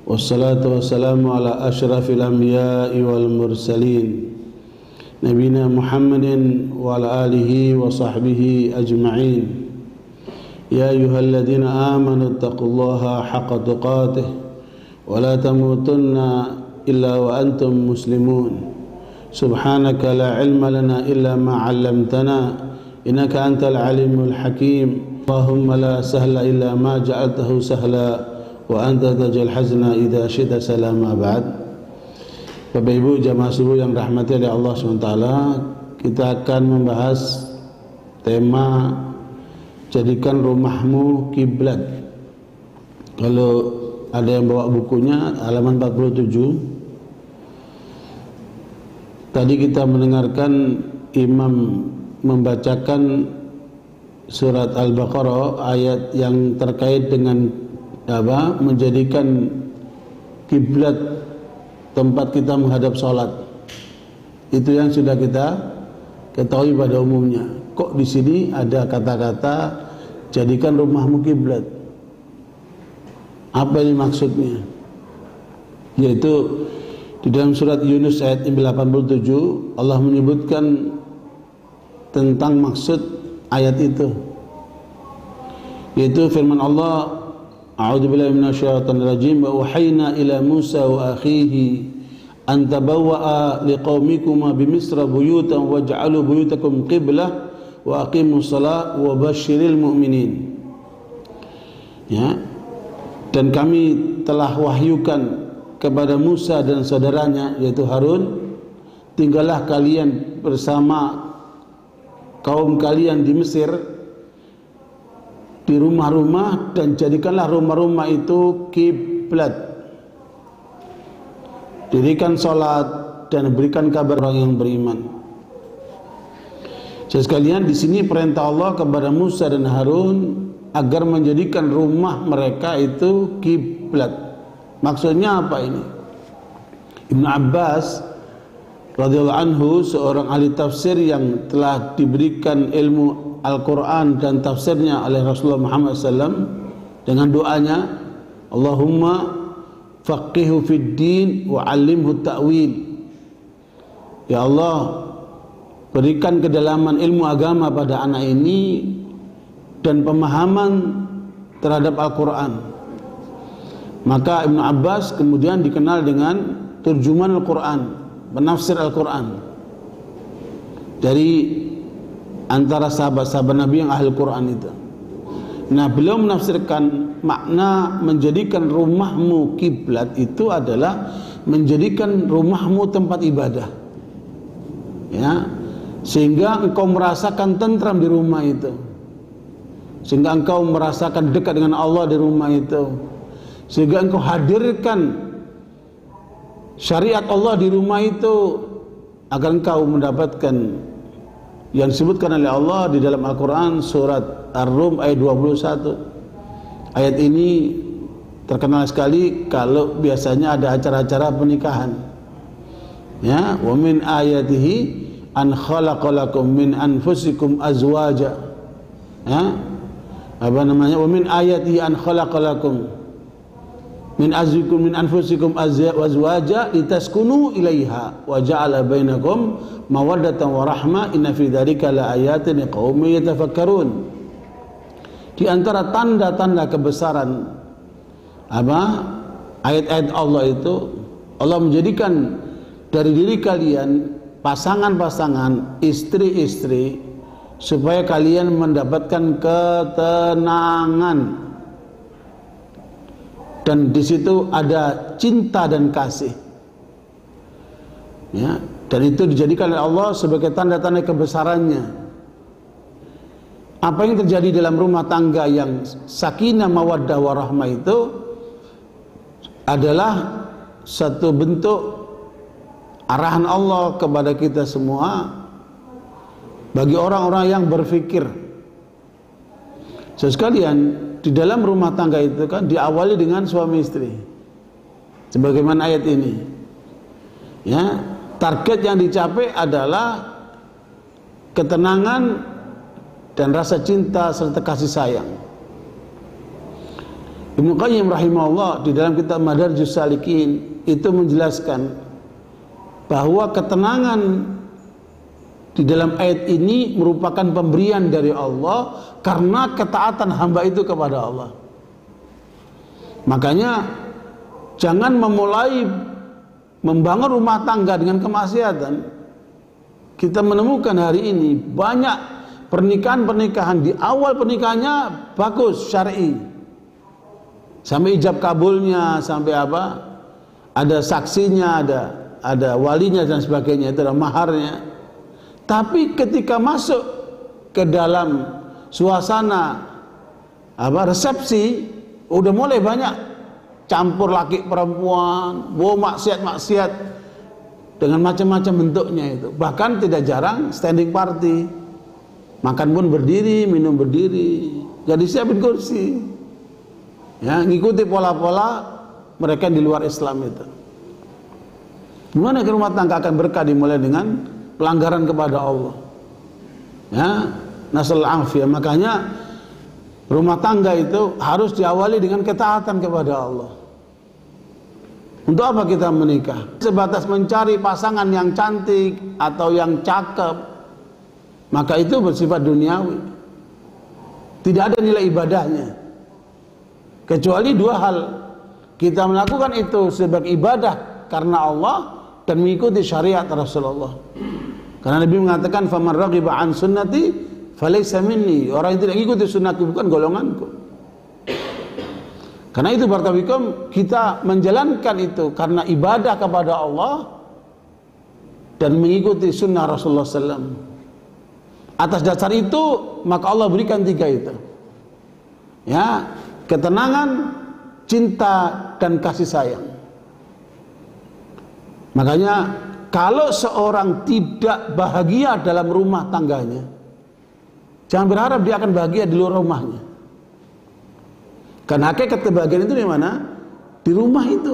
wassalatu wassalamu ala asyrafil anbiya'i wal mursalin nabiyina Muhammadin wa ala alihi wa sahbihi ajma'in. Ya ayyuhalladzina amanu taqullaha haqqa tuqatih wa la tamutunna illa wa antum muslimun. Subhanaka la ilma lana illa ma 'allamtana innaka antal alimul hakim. Allahumma la sahla illa ma ja'altahu sahla wa anta taj'al hazna idza syi'ta salama ba'd. Bapak Ibu jamaah subuh yang dirahmati oleh Allah SWT, kita akan membahas tema jadikan rumahmu kiblat. Kalau ada yang bawa bukunya, halaman 47. Tadi kita mendengarkan imam membacakan surat Al-Baqarah, ayat yang terkait dengan menjadikan kiblat tempat kita menghadap sholat. Itu yang sudah kita ketahui pada umumnya. Kok di sini ada kata-kata jadikan rumahmu kiblat? Apa ini maksudnya? Yaitu di dalam surat Yunus ayat 87 Allah menyebutkan tentang maksud ayat itu, yaitu firman Allah, a'udzubillahi minasyaitonir rajim, wa wahayna ila Musa wa akhihi an tabawwa'a liqaumikuma bimisra buyutan waj'alu buyutakum qiblah wa aqimus shalah wa basyiril mu'minin. Ya. Dan kami telah wahyukan kepada Musa dan saudaranya yaitu Harun, tinggallah kalian bersama kaum kalian di Mesir di rumah-rumah dan jadikanlah rumah-rumah itu kiblat. Dirikan salat dan berikan kabar orang yang beriman. Sekalian di sini perintah Allah kepada Musa dan Harun agar menjadikan rumah mereka itu kiblat. Maksudnya apa ini? Ibnu Abbas radhiyallahu anhu, seorang ahli tafsir yang telah diberikan ilmu Al-Quran dan tafsirnya oleh Rasulullah Muhammad SAW, dengan doanya, Allahumma faqihu fid din wa 'allimhu ta'wil. Ya Allah, berikan kedalaman ilmu agama pada anak ini dan pemahaman terhadap Al-Quran. Maka Ibnu Abbas kemudian dikenal dengan turjuman Al-Quran, penafsir Al-Quran, dari antara sahabat-sahabat Nabi yang ahli Quran itu. Nah, beliau menafsirkan makna menjadikan rumahmu kiblat itu adalah menjadikan rumahmu tempat ibadah, ya, sehingga engkau merasakan tentram di rumah itu, sehingga engkau merasakan dekat dengan Allah di rumah itu, sehingga engkau hadirkan syariat Allah di rumah itu agar engkau mendapatkan yang disebutkan oleh Allah di dalam Al-Quran surat Ar-Rum ayat 21. Ayat ini terkenal sekali kalau biasanya ada acara-acara pernikahan. Ya, wa min ayatihi an khalaqalakum min anfusikum azwaja. Ya, apa namanya? Wa min ayatihi an khalaqalakum min azwikum min anfusikum azwaja litaskunu ilaiha wa ja'ala bainakum mawaddatan wa rahmah inna fi dzalika laayatin liqaumin yatafakkarun. Di antara tanda-tanda kebesaran ayat-ayat Allah itu, Allah menjadikan dari diri kalian pasangan-pasangan, istri-istri, supaya kalian mendapatkan ketenangan. Dan di situ ada cinta dan kasih, ya, dan itu dijadikan oleh Allah sebagai tanda-tanda kebesarannya. Apa yang terjadi dalam rumah tangga yang sakinah mawaddah warahmah itu adalah satu bentuk arahan Allah kepada kita semua bagi orang-orang yang berfikir. Sekalian, di dalam rumah tangga itu kan diawali dengan suami istri, sebagaimana ayat ini, ya, target yang dicapai adalah ketenangan dan rasa cinta serta kasih sayang. Ibnu Qayyim rahimahullah di dalam kitab Madarijus Salikin itu menjelaskan bahwa ketenangan di dalam ayat ini merupakan pemberian dari Allah karena ketaatan hamba itu kepada Allah. Makanya jangan memulai membangun rumah tangga dengan kemaksiatan. Kita menemukan hari ini banyak pernikahan di awal pernikahannya bagus syar'i, sampai ijab kabulnya, sampai apa, ada saksinya, ada walinya dan sebagainya, itu adalah maharnya. Tapi ketika masuk ke dalam suasana resepsi, udah mulai banyak campur laki perempuan, maksiat dengan macam-macam bentuknya itu. Bahkan tidak jarang standing party, makan pun berdiri, minum berdiri, jadi siapin kursi, ya, ngikuti pola-pola mereka di luar Islam itu. Gimana ke rumah tangga akan berkah dimulai dengan pelanggaran kepada Allah, ya, nasal afiyah. Makanya rumah tangga itu harus diawali dengan ketaatan kepada Allah. Untuk apa kita menikah? Sebatas mencari pasangan yang cantik atau yang cakep, maka itu bersifat duniawi, tidak ada nilai ibadahnya. Kecuali dua hal: kita melakukan itu sebagai ibadah karena Allah dan mengikuti syariat Rasulullah. Karena Nabi mengatakan, "Faman raghiba an sunnati falaysa minni." Orang yang tidak mengikuti sunnatku bukan golonganku. Karena itu barakallahu kita menjalankan itu karena ibadah kepada Allah dan mengikuti sunnah Rasulullah SAW. Atas dasar itu maka Allah berikan tiga itu, ya, ketenangan, cinta, dan kasih sayang. Makanya kalau seorang tidak bahagia dalam rumah tangganya, jangan berharap dia akan bahagia di luar rumahnya. Karena hakikat kebahagiaan itu di mana? Di rumah itu.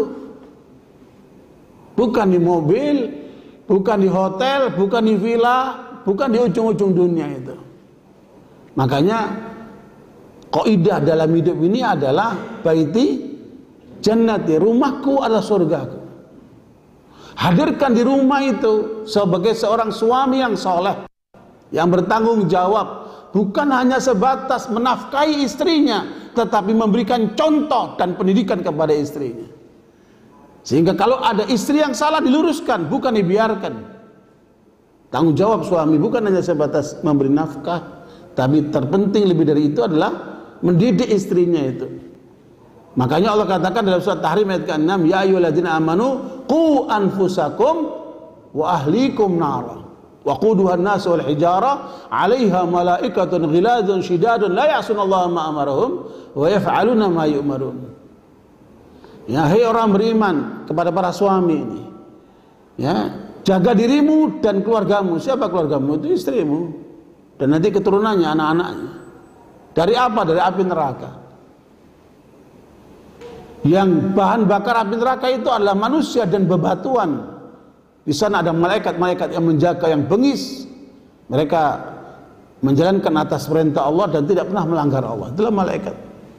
Bukan di mobil, bukan di hotel, bukan di villa, bukan di ujung-ujung dunia itu. Makanya kaidah dalam hidup ini adalah baiti jannati, rumahku adalah surgaku. Hadirkan di rumah itu sebagai seorang suami yang soleh, yang bertanggung jawab, bukan hanya sebatas menafkahi istrinya, tetapi memberikan contoh dan pendidikan kepada istrinya. Sehingga kalau ada istri yang salah diluruskan, bukan dibiarkan. Tanggung jawab suami bukan hanya sebatas memberi nafkah, tapi terpenting lebih dari itu adalah mendidik istrinya itu. Makanya Allah katakan dalam surat Tahrim ayat ke-6, ya ayyuhalladzina amanu qu anfusakum wa ahlikum nara wa quduhan nas wal hijara 'alaiha malaikatun ghiladzun shidadun la ya'sunallaha ma amarahum wa yaf'aluna ma yu'marun. Ya, hai orang beriman, kepada para suami ini, ya, jaga dirimu dan keluargamu. Siapa keluargamu? Itu istrimu dan nanti keturunannya, anak-anaknya. Dari apa? Dari api neraka. Yang bahan bakar api neraka itu adalah manusia dan bebatuan. Di sana ada malaikat-malaikat yang menjaga, yang bengis. Mereka menjalankan atas perintah Allah dan tidak pernah melanggar Allah. Itulah malaikat.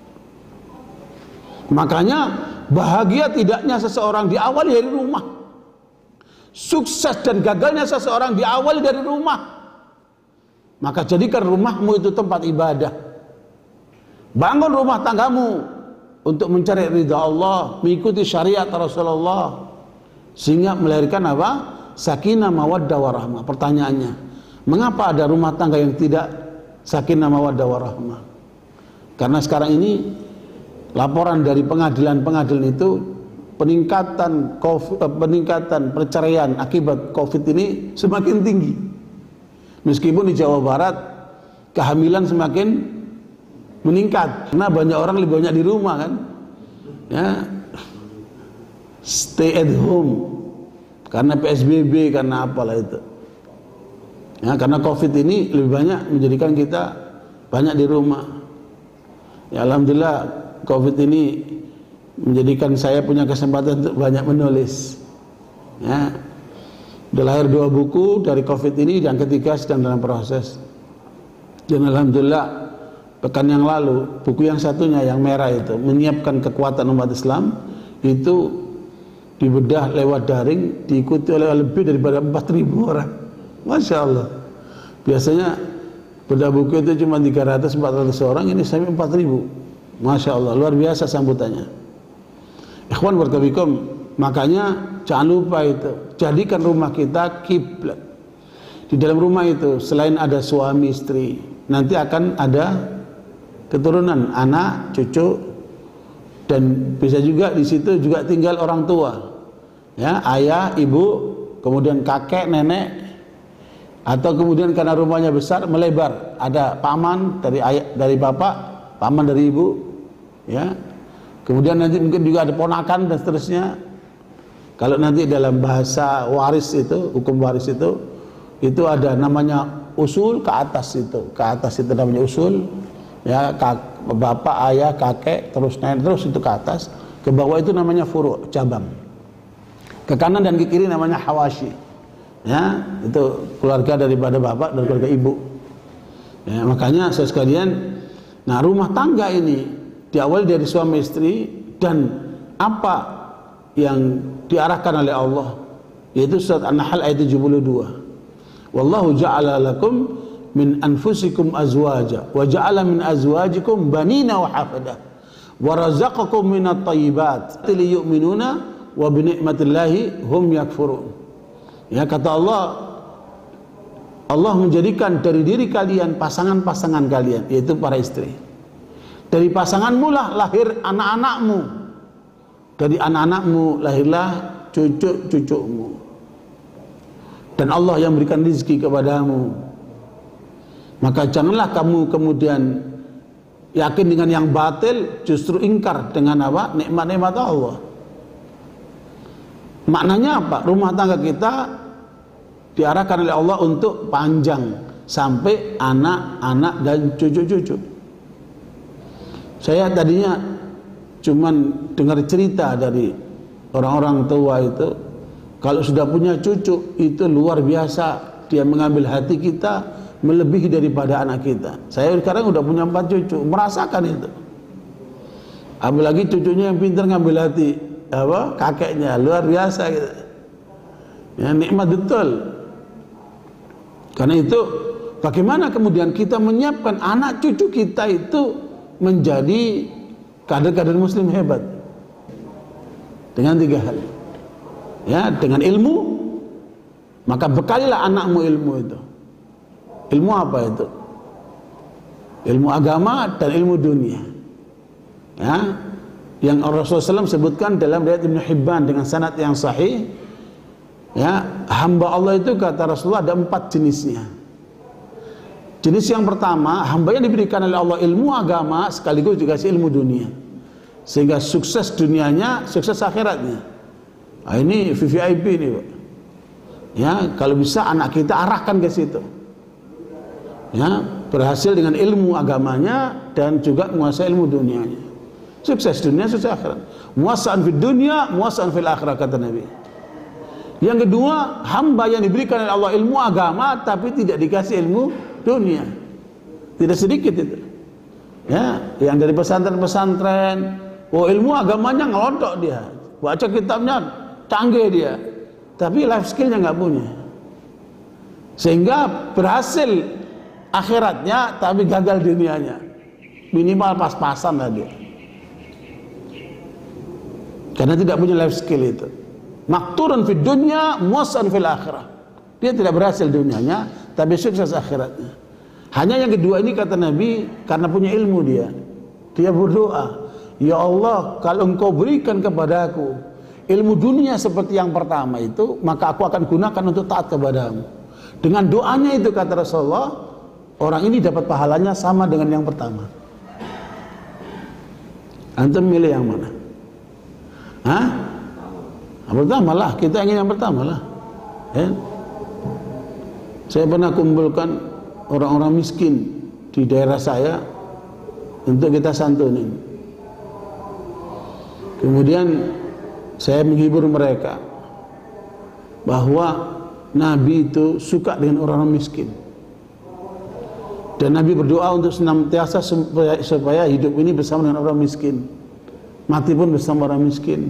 Makanya bahagia tidaknya seseorang diawali dari rumah. Sukses dan gagalnya seseorang diawali dari rumah. Maka jadikan rumahmu itu tempat ibadah. Bangun rumah tanggamu untuk mencari ridha Allah, mengikuti syariat Rasulullah, sehingga melahirkan apa? Sakinah, mawaddah, warahmah. Pertanyaannya, mengapa ada rumah tangga yang tidak sakinah, mawaddah, warahmah? Karena sekarang ini laporan dari pengadilan-pengadilan itu peningkatan perceraian akibat COVID ini semakin tinggi. Meskipun di Jawa Barat kehamilan semakin meningkat karena banyak orang lebih banyak di rumah kan, ya, stay at home karena PSBB, karena apalah itu, ya, karena COVID ini lebih banyak menjadikan kita banyak di rumah. Ya, alhamdulillah COVID ini menjadikan saya punya kesempatan untuk banyak menulis, ya. Sudah lahir 2 buku dari COVID ini, yang ketiga sedang dalam proses, dan alhamdulillah pekan yang lalu, buku yang satunya yang merah itu, menyiapkan kekuatan umat Islam, itu dibedah lewat daring, diikuti oleh lebih daripada 4.000 orang. Masya Allah. Biasanya bedah buku itu cuma 300-400 orang, ini sampai 4.000. Masya Allah, luar biasa sambutannya. Ikhwan warahmatullahi, makanya jangan lupa itu, jadikan rumah kita kiblat. Di dalam rumah itu selain ada suami istri, nanti akan ada keturunan, anak, cucu, dan bisa juga di situ juga tinggal orang tua, ya, ayah, ibu, kemudian kakek, nenek, atau kemudian karena rumahnya besar melebar, ada paman dari ayah, dari bapak, paman dari ibu, ya, kemudian nanti mungkin juga ada ponakan dan seterusnya. Kalau nanti dalam bahasa waris itu, hukum waris itu ada namanya usul ke atas itu namanya usul, ya, bapak, ayah, kakek, terus nenek, terus itu ke atas, ke bawah itu namanya furu', cabang, ke kanan dan ke kiri namanya hawashi, ya, itu keluarga daripada bapak dan keluarga ibu, ya. Makanya saudara sekalian, nah rumah tangga ini diawali dari suami istri, dan apa yang diarahkan oleh Allah, yaitu surat An-Nahl ayat 72. Wallahu ja'ala lakum min anfusikum azwaja wa ja'ala min azwajikum banina wa hafada wa razaqakum minat thayyibat liyu'minuna wa bi ni'matillahi hum yakfurun. Ya, kata Allah, Allah menjadikan dari diri kalian pasangan-pasangan kalian, yaitu para istri. Dari pasanganmu lah lahir anak-anakmu, dari anak-anakmu lahirlah cucu-cucumu, dan Allah yang berikan rezeki kepadamu. Maka janganlah kamu kemudian yakin dengan yang batil, justru ingkar dengan apa? Nikmat-nikmat Allah. Maknanya apa? Rumah tangga kita diarahkan oleh Allah untuk panjang sampai anak-anak dan cucu-cucu. Saya tadinya cuman dengar cerita dari orang-orang tua itu, kalau sudah punya cucu itu luar biasa, dia mengambil hati kita melebihi daripada anak kita. Saya sekarang udah punya 4 cucu, merasakan itu. Apalagi cucunya yang pintar ngambil hati apa kakeknya, luar biasa gitu. Ya, nikmat betul. Karena itu bagaimana kemudian kita menyiapkan anak cucu kita itu menjadi kader-kader muslim hebat, dengan 3 hal. Ya, dengan ilmu, maka bekalilah anakmu ilmu itu. Ilmu apa itu? Ilmu agama dan ilmu dunia. Ya, yang Rasulullah SAW sebutkan dalam riwayat Ibnu Hibban dengan sanad yang sahih. Ya, hamba Allah itu kata Rasulullah ada 4 jenisnya. Jenis yang pertama, hamba yang diberikan oleh Allah ilmu agama sekaligus juga ilmu dunia, sehingga sukses dunianya, sukses akhiratnya. Nah, ini VVIP ini, Pak. Ya, kalau bisa anak kita arahkan ke situ. Ya, berhasil dengan ilmu agamanya dan juga menguasai ilmu dunianya. Sukses dunia, sukses akhirat. Muasa'an fid dunya, muasa'an fil akhirah, kata Nabi. Yang kedua, hamba yang diberikan oleh Allah ilmu agama tapi tidak dikasih ilmu dunia. Tidak sedikit itu. Ya, yang dari pesantren-pesantren, oh ilmu agamanya ngelontok dia, baca kitabnya canggih dia, tapi life skillnya nggak punya, sehingga berhasil akhiratnya tapi gagal dunianya, minimal pas-pasan lah dia, karena tidak punya life skill itu. Makturun fid dunya, muassan fil akhirah. Dia tidak berhasil dunianya tapi sukses akhiratnya. Hanya yang kedua ini kata Nabi, karena punya ilmu dia berdoa, ya Allah, kalau engkau berikan kepadaku ilmu dunia seperti yang pertama itu, maka aku akan gunakan untuk taat kepadamu. Dengan doanya itu kata Rasulullah, orang ini dapat pahalanya sama dengan yang pertama. Antum milih yang mana? Hah? Yang pertama lah, kita ingin yang pertama lah. Ya? Saya pernah kumpulkan orang-orang miskin di daerah saya untuk kita santunin. Kemudian saya menghibur mereka bahwa Nabi itu suka dengan orang-orang miskin. Dan Nabi berdoa untuk senantiasa supaya hidup ini bersama dengan orang miskin, mati pun bersama orang miskin.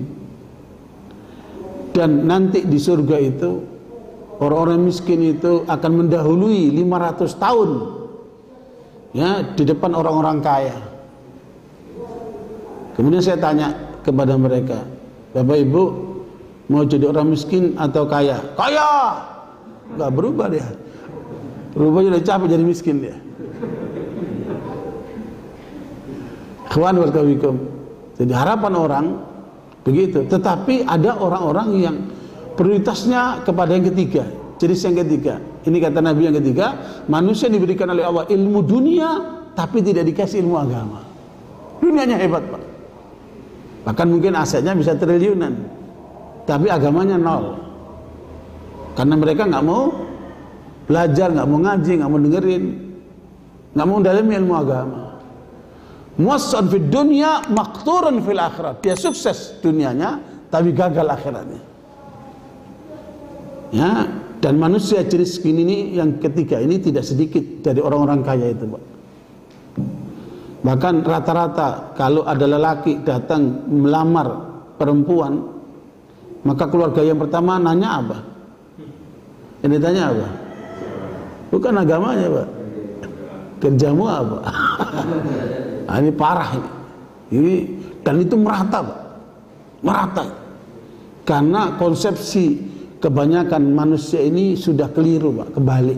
Dan nanti di surga itu orang-orang miskin itu akan mendahului 500 tahun ya di depan orang-orang kaya. Kemudian saya tanya kepada mereka, Bapak Ibu mau jadi orang miskin atau kaya? Kaya! Gak berubah dia. Rupanya udah capek jadi miskin dia. Ikhwan warahmatullahi. Jadi harapan orang begitu. Tetapi ada orang-orang yang prioritasnya kepada yang ketiga. Jenis yang ketiga. Ini kata Nabi yang ketiga, manusia diberikan oleh Allah ilmu dunia tapi tidak dikasih ilmu agama. Dunianya hebat, Pak. Bahkan mungkin asetnya bisa triliunan, tapi agamanya nol. Karena mereka nggak mau belajar, nggak mau ngaji, nggak mau dengerin, nggak mau mendalami ilmu agama. Muassan fid dunya maqturun fil akhirat. Dia sukses dunianya tapi gagal akhiratnya. Ya, dan manusia jenis ini yang ketiga ini tidak sedikit dari orang-orang kaya itu, Pak. Bahkan rata-rata kalau ada lelaki datang melamar perempuan, maka keluarga yang pertama nanya apa? Yang ditanya apa? Bukan agamanya, Pak. Kerjamu apa? Nah, ini parah ini. Dan itu merata, Pak. Merata. Karena konsepsi kebanyakan manusia ini sudah keliru, Pak, kebalik.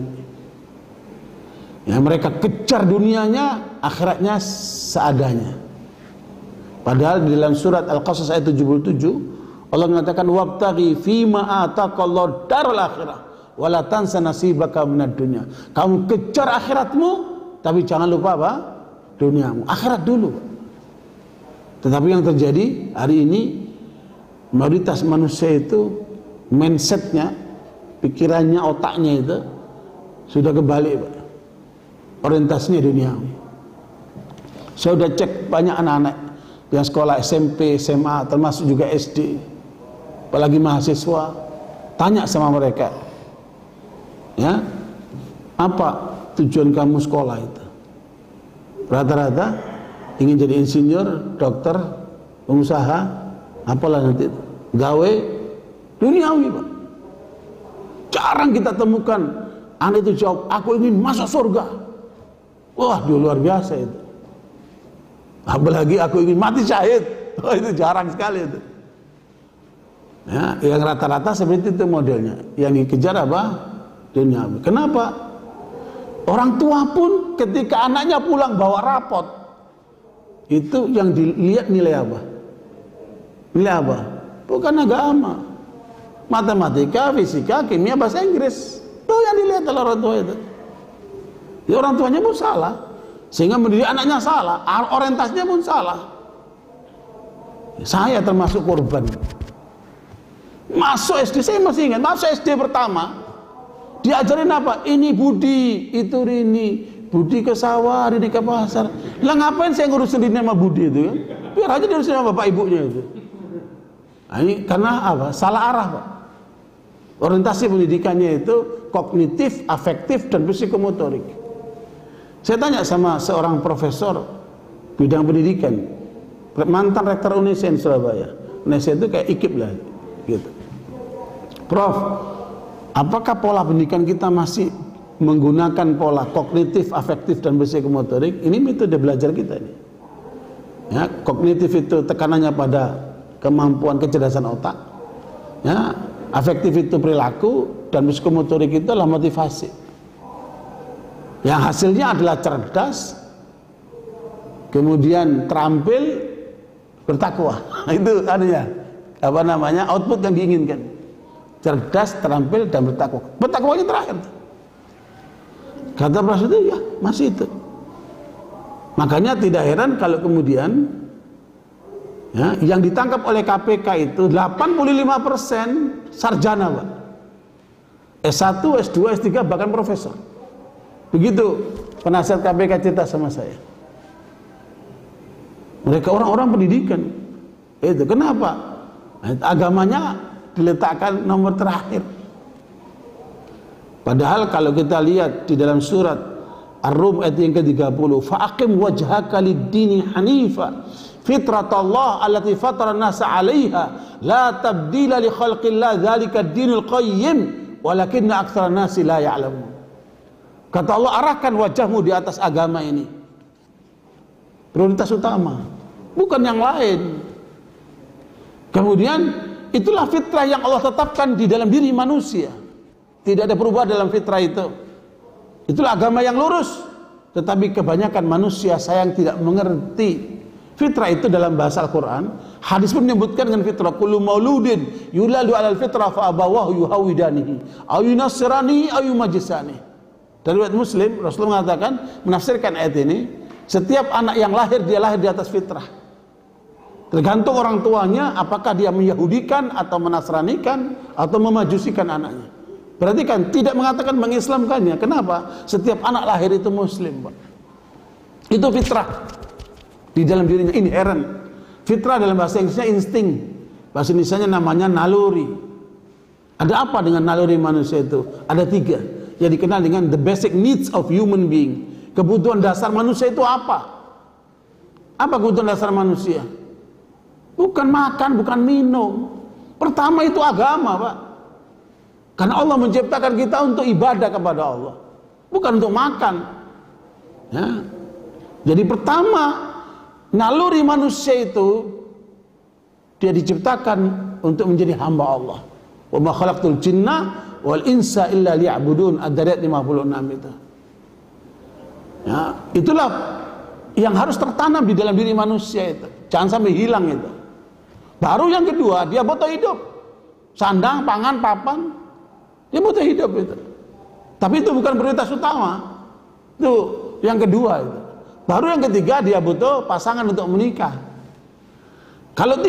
Ya, mereka kejar dunianya, akhiratnya seadanya. Padahal di dalam surat Al-Qasas ayat 77 Allah mengatakan wabtaghi fima ataqallahu darul akhirah wala tansa nasibaka minad dunya. Kamu kejar akhiratmu tapi jangan lupa apa? Duniamu. Akhirat dulu. Tetapi yang terjadi hari ini mayoritas manusia itu mindsetnya, pikirannya, otaknya itu sudah kebalik, Pak. Orientasinya duniawi. Saya sudah cek banyak anak-anak yang sekolah SMP, SMA, termasuk juga SD, apalagi mahasiswa, tanya sama mereka, ya, apa tujuan kamu sekolah itu? Rata-rata ingin jadi insinyur, dokter, pengusaha, apalah nanti itu, gawe duniawi, Pak. Jarang kita temukan anak itu jawab, aku ingin masuk surga. Wah, dia luar biasa itu. Apalagi aku ingin mati syahid. Oh, itu jarang sekali itu. Ya, yang rata-rata seperti itu modelnya. Yang dikejar apa? Duniawi. Kenapa? Orang tua pun ketika anaknya pulang bawa rapot, itu yang dilihat nilai apa? Nilai apa? Bukan agama. Matematika, fisika, kimia, bahasa Inggris. Itu yang dilihat oleh orang tua itu. Ya, orang tuanya pun salah, sehingga mendidik anaknya salah, orientasinya pun salah. Saya termasuk korban. Masuk SD, saya masih ingat, masuk SD pertama, diajarin apa? Ini budi, itu rini, budi ke sawah, rini ke pasar. Lah ngapain saya ngurusin rini sama budi itu? Biar aja diurusin sama bapak ibunya itu. Nah, ini karena apa? Salah arah, Pak. Orientasi pendidikannya itu kognitif, afektif, dan psikomotorik. Saya tanya sama seorang profesor bidang pendidikan, mantan rektor UNESA Surabaya. UNESA itu kayak IKIP lah, gitu. Prof, apakah pola pendidikan kita masih menggunakan pola kognitif, afektif, dan psikomotorik? Ini metode belajar kita ini. Ya, kognitif itu tekanannya pada kemampuan kecerdasan otak. Ya, afektif itu perilaku, dan psikomotorik itu adalah motivasi. Yang hasilnya adalah cerdas, kemudian terampil, bertakwa. Itu adanya apa namanya output yang diinginkan. Cerdas, terampil, dan bertakwa. Bertakwanya terakhir. Kata Rasul itu ya masih itu. Makanya tidak heran kalau kemudian ya, yang ditangkap oleh KPK itu 85% sarjana, Pak. S1, S2, S3, bahkan profesor. Begitu penasihat KPK cerita sama saya. Mereka orang-orang pendidikan. Itu kenapa? Agamanya diletakkan nomor terakhir. Padahal kalau kita lihat di dalam surat Ar-Rum ayat yang ke-30, fa'aqim wajhaka lid-dini hanifa fitratallah allati fatara an-nasa 'alaiha la tabdila li khalqillah dzalika ad-dinul qayyim walakinna aktsaran nasi la ya'lamun. Kata Allah, arahkan wajahmu di atas agama ini. Prioritas utama, bukan yang lain. Kemudian itulah fitrah yang Allah tetapkan di dalam diri manusia. Tidak ada perubahan dalam fitrah itu. Itulah agama yang lurus. Tetapi kebanyakan manusia sayang tidak mengerti fitrah itu dalam bahasa Al-Quran. Hadis pun menyebutkan dengan fitrah, kullu mauludin yuladu alal fitrah fa abawahu yuhawidanihi aw yunassirani aw yumajisani. Dari riwayat Muslim, Rasulullah mengatakan, menafsirkan ayat ini, setiap anak yang lahir, dia lahir di atas fitrah. Tergantung orang tuanya apakah dia menyahudikan atau menasranikan atau memajusikan anaknya. Berarti kan tidak mengatakan mengislamkannya. Kenapa? Setiap anak lahir itu muslim, Pak. Itu fitrah di dalam dirinya, inherent. Fitrah dalam bahasa Inggrisnya insting, bahasa Indonesianya namanya naluri. Ada apa dengan naluri manusia itu? Ada 3 yang dikenal dengan the basic needs of human being. Kebutuhan dasar manusia itu apa? Apa kebutuhan dasar manusia? Bukan makan, bukan minum. Pertama itu agama, Pak. Karena Allah menciptakan kita untuk ibadah kepada Allah, bukan untuk makan. Ya. Jadi pertama, naluri manusia itu dia diciptakan untuk menjadi hamba Allah. Wa ma khalaqtul jinna wal insa illa liya'budun. Ad-Dariyat 56 itu. Ya, itulah yang harus tertanam di dalam diri manusia itu. Jangan sampai hilang itu. Baru yang kedua, dia butuh hidup. Sandang, pangan, papan. Dia butuh hidup itu. Tapi itu bukan prioritas utama. Itu yang kedua itu. Baru yang ketiga, dia butuh pasangan untuk menikah. Kalau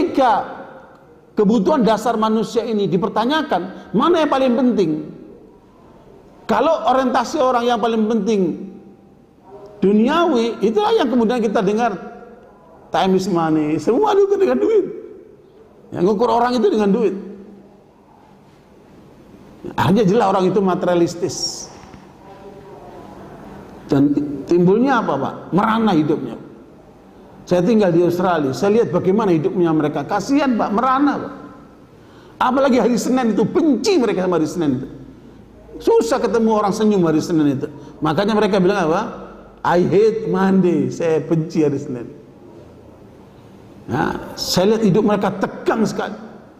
3 kebutuhan dasar manusia ini dipertanyakan, mana yang paling penting? Kalau orientasi orang yang paling penting duniawi, itulah yang kemudian kita dengar time is money. Semua diukur dengan duit. Yang ngukur orang itu dengan duit. Akhirnya jelas orang itu materialistis. Dan timbulnya apa, Pak? Merana hidupnya. Saya tinggal di Australia, saya lihat bagaimana hidupnya mereka. Kasihan, Pak, merana, Pak. Apalagi hari Senin itu, benci mereka sama hari Senin itu. Susah ketemu orang senyum hari Senin itu. Makanya mereka bilang apa? I hate Monday, saya benci hari Senin. Nah, saya lihat hidup mereka tegang sekali.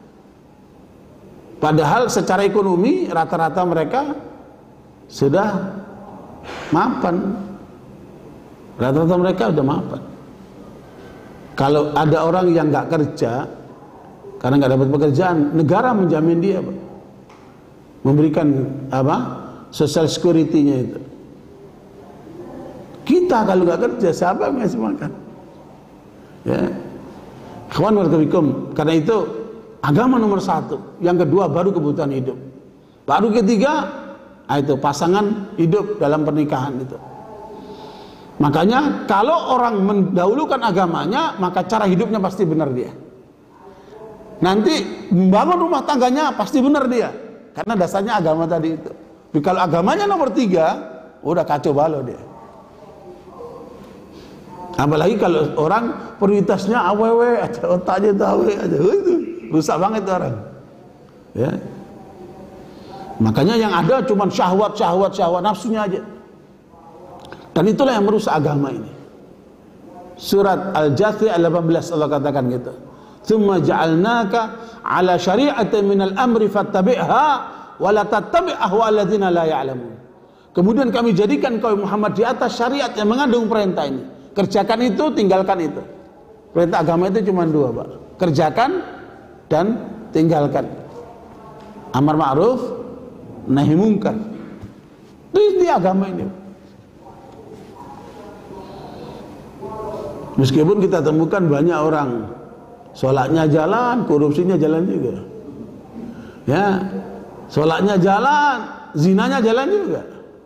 Padahal secara ekonomi rata-rata mereka sudah mapan. Rata-rata mereka sudah mapan. Kalau ada orang yang nggak kerja karena nggak dapat pekerjaan, negara menjamin dia, Pak. Memberikan apa? Social security-nya itu. Kita kalau nggak kerja, siapa yang ngasih makan? Ya. Kawan warahmatullahi. Karena itu agama nomor 1, yang kedua baru kebutuhan hidup, baru ketiga itu pasangan hidup dalam pernikahan itu. Makanya kalau orang mendahulukan agamanya, maka cara hidupnya pasti benar dia. Nanti membangun rumah tangganya pasti benar dia, karena dasarnya agama tadi itu. Tapi kalau agamanya nomor 3, udah kacau balau dia. Apalagi kalau orang prioritasnya awewe aja, otaknya itu awewe aja, itu rusak banget orang. Ya. Makanya yang ada cuma syahwat nafsunya aja. Dan itulah yang merusak agama ini. Surat Al-Jathiyah 18 Allah katakan gitu. Tsumma ja'alnaka 'ala syari'atin minal amri fattabi'ha wa la tattabi' ahwa'al ladzina la ya'lamun. Kemudian kami jadikan kau Muhammad di atas syariat yang mengandung perintah ini. Kerjakan itu, tinggalkan itu. Perintah agama itu cuma 2, Pak. Kerjakan dan tinggalkan. Amar ma'ruf, nahi mungkar. Itu di agama ini. Meskipun kita temukan banyak orang sholatnya jalan, korupsinya jalan juga. Ya, sholatnya jalan, zinanya jalan juga.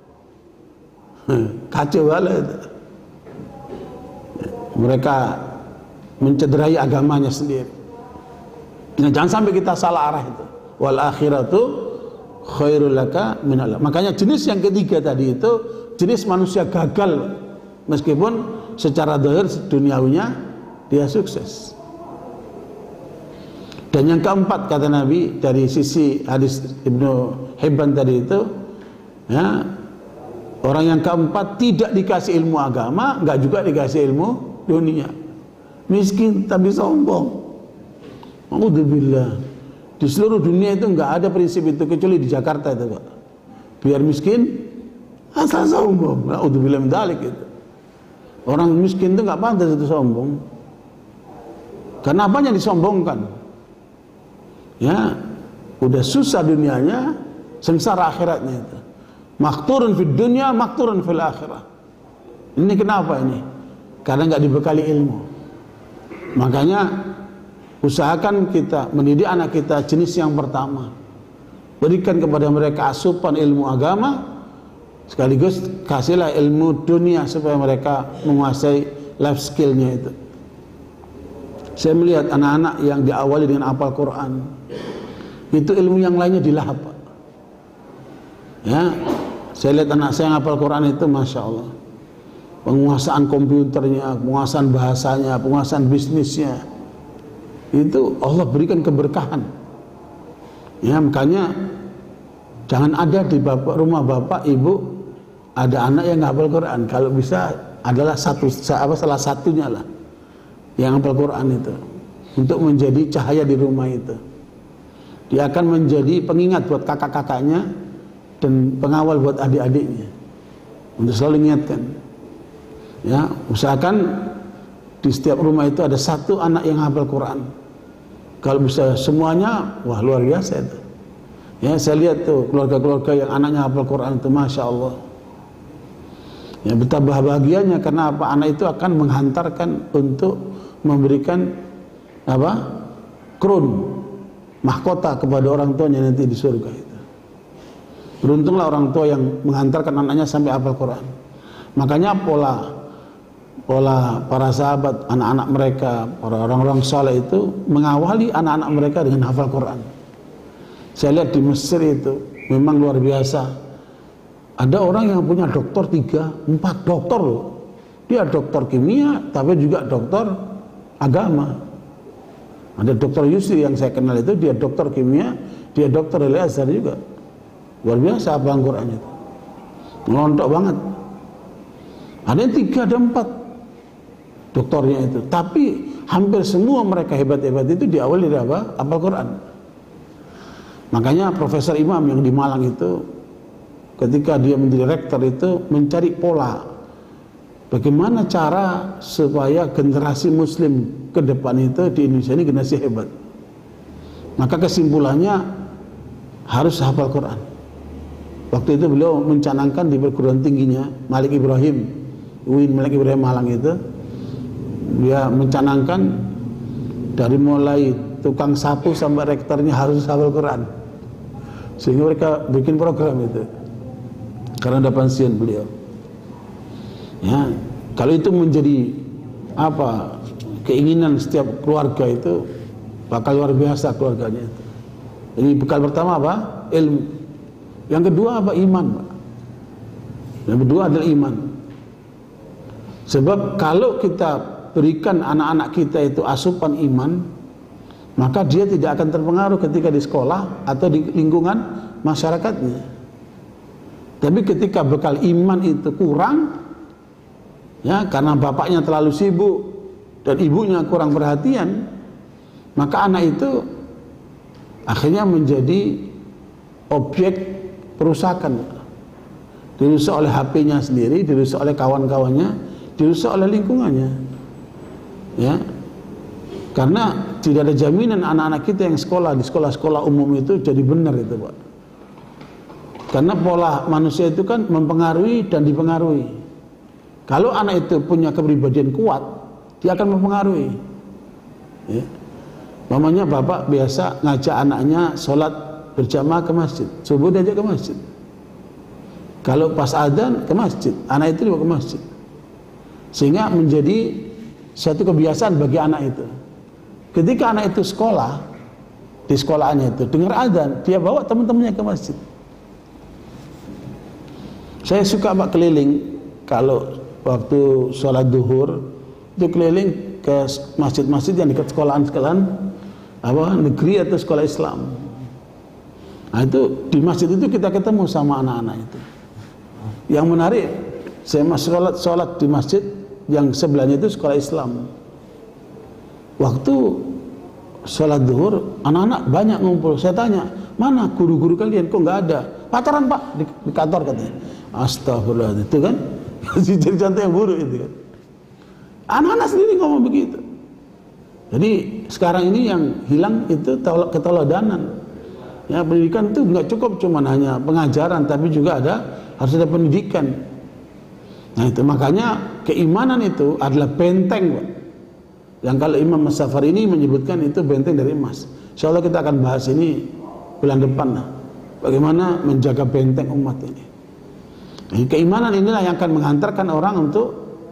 Kacau banget itu. Mereka mencederai agamanya sendiri. Nah, jangan sampai kita salah arah itu. Wal akhiratu khairul laka minal. Makanya jenis yang ketiga tadi itu jenis manusia gagal, meskipun secara zahir duniawinya dia sukses. Dan yang keempat kata Nabi dari sisi hadis Ibnu Hibban tadi itu, ya, orang yang keempat tidak dikasih ilmu agama, enggak juga dikasih ilmu dunia. Miskin tapi sombong. Alhamdulillah. Di seluruh dunia itu enggak ada prinsip itu kecuali di Jakarta itu, Pak. Biar miskin asal sombong. Alhamdulillah min dzalik itu. Orang miskin itu enggak pantas itu sombong. Karena apanya disombongkan? Ya, udah susah dunianya, sengsara akhiratnya itu. Makturun fid dunya, makturun fil akhirah. Ini kenapa ini? Karena nggak dibekali ilmu. Makanya usahakan kita mendidik anak kita jenis yang pertama. Berikan kepada mereka asupan ilmu agama, sekaligus kasihlah ilmu dunia supaya mereka menguasai life skillnya itu. Saya melihat anak-anak yang diawali dengan hafal Quran, itu ilmu yang lainnya dilahap, Pak. Ya, saya lihat anak saya yang hafal Quran itu, masya Allah, penguasaan komputernya, penguasaan bahasanya, penguasaan bisnisnya, itu Allah berikan keberkahan. Ya, makanya jangan ada di rumah bapak ibu ada anak yang hafal Quran. Kalau bisa adalah salah satunya lah yang hafal Quran itu, untuk menjadi cahaya di rumah itu. Dia akan menjadi pengingat buat kakak-kakaknya dan pengawal buat adik-adiknya, untuk selalu ingatkan. Ya, usahakan di setiap rumah itu ada satu anak yang hafal Quran. Kalau bisa semuanya, wah luar biasa itu. Ya, saya lihat tuh keluarga-keluarga yang anaknya hafal Quran itu, masya Allah. Ya, betapa bahagianya. Karena apa? Anak itu akan menghantarkan untuk memberikan apa? Krun, mahkota kepada orang tuanya nanti di surga itu. Beruntunglah orang tua yang menghantarkan anaknya sampai hafal Quran. Makanya pola para sahabat, anak-anak mereka, para orang-orang saleh itu mengawali anak-anak mereka dengan hafal Quran. Saya lihat di Mesir itu memang luar biasa. Ada orang yang punya doktor 3, 4 doktor loh. Dia doktor kimia tapi juga doktor agama. Ada Dr. Yusri yang saya kenal itu, dia dokter kimia, dia dokter dari Azhar juga. Luar biasa apa Al-Quran itu, ngelontok banget. Ada yang 3, ada 4 doktornya itu, tapi hampir semua mereka hebat-hebat itu diawali dari apa? Al-Quran. Makanya Profesor Imam yang di Malang itu, ketika dia menjadi rektor itu mencari pola bagaimana cara supaya generasi muslim ke depan itu di Indonesia ini generasi hebat. Maka kesimpulannya harus hafal Quran. Waktu itu beliau mencanangkan di perguruan tingginya Malik Ibrahim, UIN Malik Ibrahim Malang itu, dia mencanangkan dari mulai tukang sapu sampai rektornya harus hafal Quran. Sehingga mereka bikin program itu. Karena ada pensiun beliau. Ya, kalau itu menjadi apa keinginan setiap keluarga itu, bakal luar biasa keluarganya itu. Jadi bekal pertama apa? Ilmu. Yang kedua apa? Iman, Pak. Yang kedua adalah iman. Sebab kalau kita berikan anak-anak kita itu asupan iman, maka dia tidak akan terpengaruh ketika di sekolah atau di lingkungan masyarakatnya. Tapi ketika bekal iman itu kurang, ya, karena bapaknya terlalu sibuk dan ibunya kurang perhatian, maka anak itu akhirnya menjadi objek perusakan. Dirusak oleh HP-nya sendiri, dirusak oleh kawan-kawannya, dirusak oleh lingkungannya. Ya, karena tidak ada jaminan anak-anak kita yang sekolah di sekolah-sekolah umum itu jadi benar itu, Pak. Karena pola manusia itu kan mempengaruhi dan dipengaruhi. Kalau anak itu punya kepribadian kuat, dia akan mempengaruhi. Ya. Mamanya bapak biasa ngajak anaknya sholat berjamaah ke masjid, subuh diajak ke masjid. Kalau pas adzan ke masjid, anak itu dibawa ke masjid. Sehingga menjadi suatu kebiasaan bagi anak itu. Ketika anak itu sekolah, di sekolahannya itu dengar adzan, dia bawa teman-temannya ke masjid. Saya suka Pak keliling kalau waktu sholat duhur itu keliling ke masjid-masjid yang dekat sekolahan-sekolahan negeri atau sekolah Islam. Nah itu di masjid itu kita ketemu sama anak-anak itu. Yang menarik, saya masuk sholat di masjid yang sebelahnya itu sekolah Islam. Waktu sholat duhur, anak-anak banyak ngumpul. Saya tanya, mana guru-guru kalian? Kok nggak ada? Pacaran Pak di kantor katanya. Astagfirullah, itu kan jadi contoh yang buruk itu kan. Anak-anak sendiri ngomong begitu. Jadi sekarang ini yang hilang itu keteladanan. Ya, pendidikan itu nggak cukup cuma hanya pengajaran, tapi juga harus ada pendidikan. Nah itu makanya keimanan itu adalah benteng, Pak. Yang kalau Imam As-Safari ini menyebutkan itu benteng dari emas. Insya Allah kita akan bahas ini bulan depan lah. Bagaimana menjaga benteng umat ini. Nah, keimanan inilah yang akan menghantarkan orang untuk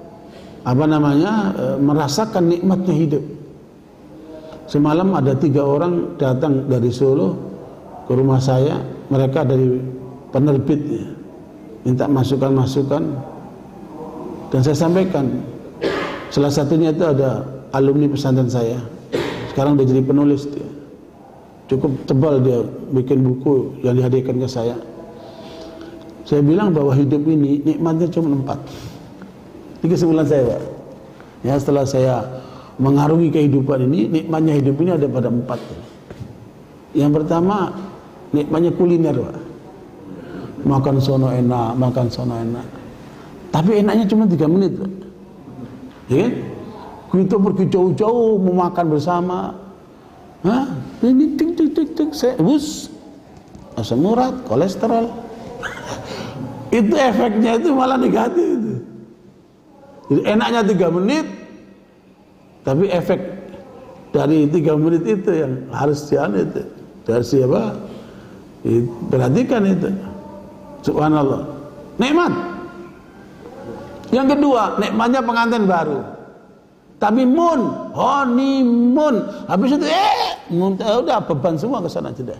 merasakan nikmatnya hidup. Semalam ada 3 orang datang dari Solo ke rumah saya. Mereka dari penerbit ya, minta masukan-masukan dan saya sampaikan. Salah satunya itu ada alumni pesantren saya, sekarang udah jadi penulis dia. Cukup tebal dia bikin buku yang dihadiahkan ke saya. Saya bilang bahwa hidup ini nikmatnya cuma 4. Ini kesimpulan saya, Pak. Ya, setelah saya mengarungi kehidupan ini, nikmatnya hidup ini ada pada 4. Yang pertama, nikmatnya kuliner, Pak. Makan sono enak, makan sono enak. Tapi enaknya cuma 3 menit, Pak. Ya kan? Kita pergi jauh-jauh mau makan bersama. Hah? Ini tik saya asam urat, kolesterol. Itu efeknya itu malah negatif itu. Jadi enaknya 3 menit, tapi efek dari 3 menit itu yang harus itu. Dari siapa? Perhatikan itu. Subhanallah. Nikmat. Yang kedua, nikmatnya pengantin baru. Tapi honeymoon. Habis itu udah beban semua ke sana sudah.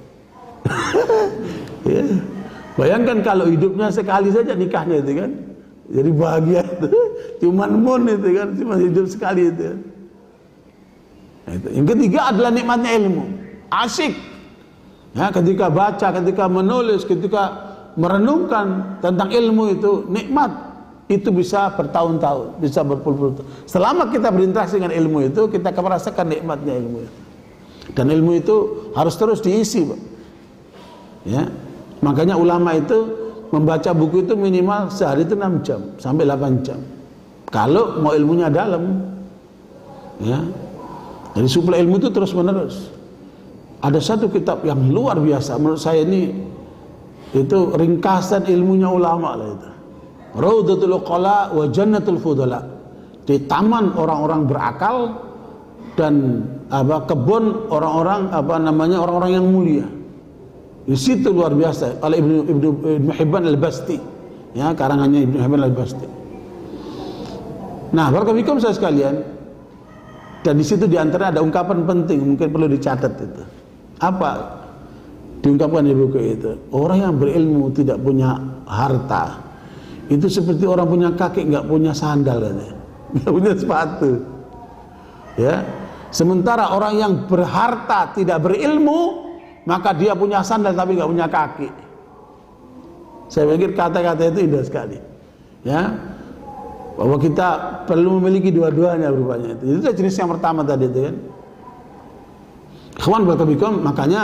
Ya. Bayangkan kalau hidupnya sekali saja nikahnya itu kan. Jadi bahagia itu. Cuman itu kan, cuma hidup sekali itu. Nah, itu. Yang ketiga adalah nikmatnya ilmu. Asyik. Ya, ketika baca, ketika menulis, ketika merenungkan tentang ilmu itu nikmat. Itu bisa bertahun-tahun, bisa berpuluh-puluh tahun. Selama kita berinteraksi dengan ilmu itu, kita akan merasakan nikmatnya ilmu itu. Dan ilmu itu harus terus diisi, Pak. Ya. Makanya ulama itu membaca buku itu minimal sehari itu 6 jam sampai 8 jam. Kalau mau ilmunya dalam. Ya. Jadi suplai ilmu itu terus-menerus. Ada satu kitab yang luar biasa menurut saya ini, itu ringkasan ilmunya ulama lah itu. Raudatul Uqala wa Jannatul Fudala. Di taman orang-orang berakal dan kebun orang-orang orang-orang yang mulia. Di situ luar biasa oleh Ibnu Hibban Al-Basti. Ya, karangannya Ibnu Hibban Al-Basti. Nah, barakallahu saya sekalian. Dan di situ diantara ada ungkapan penting, mungkin perlu dicatat itu. Apa diungkapkan di buku itu? Orang yang berilmu tidak punya harta. Itu seperti orang punya kaki nggak punya sandal, nggak punya sepatu. Ya, sementara orang yang berharta tidak berilmu, maka dia punya sandal tapi nggak punya kaki. Saya pikir kata-kata itu indah sekali. Ya, bahwa kita perlu memiliki dua-duanya rupanya itu. Itu jenis yang pertama tadi itu kan. Kawan barakallahu, makanya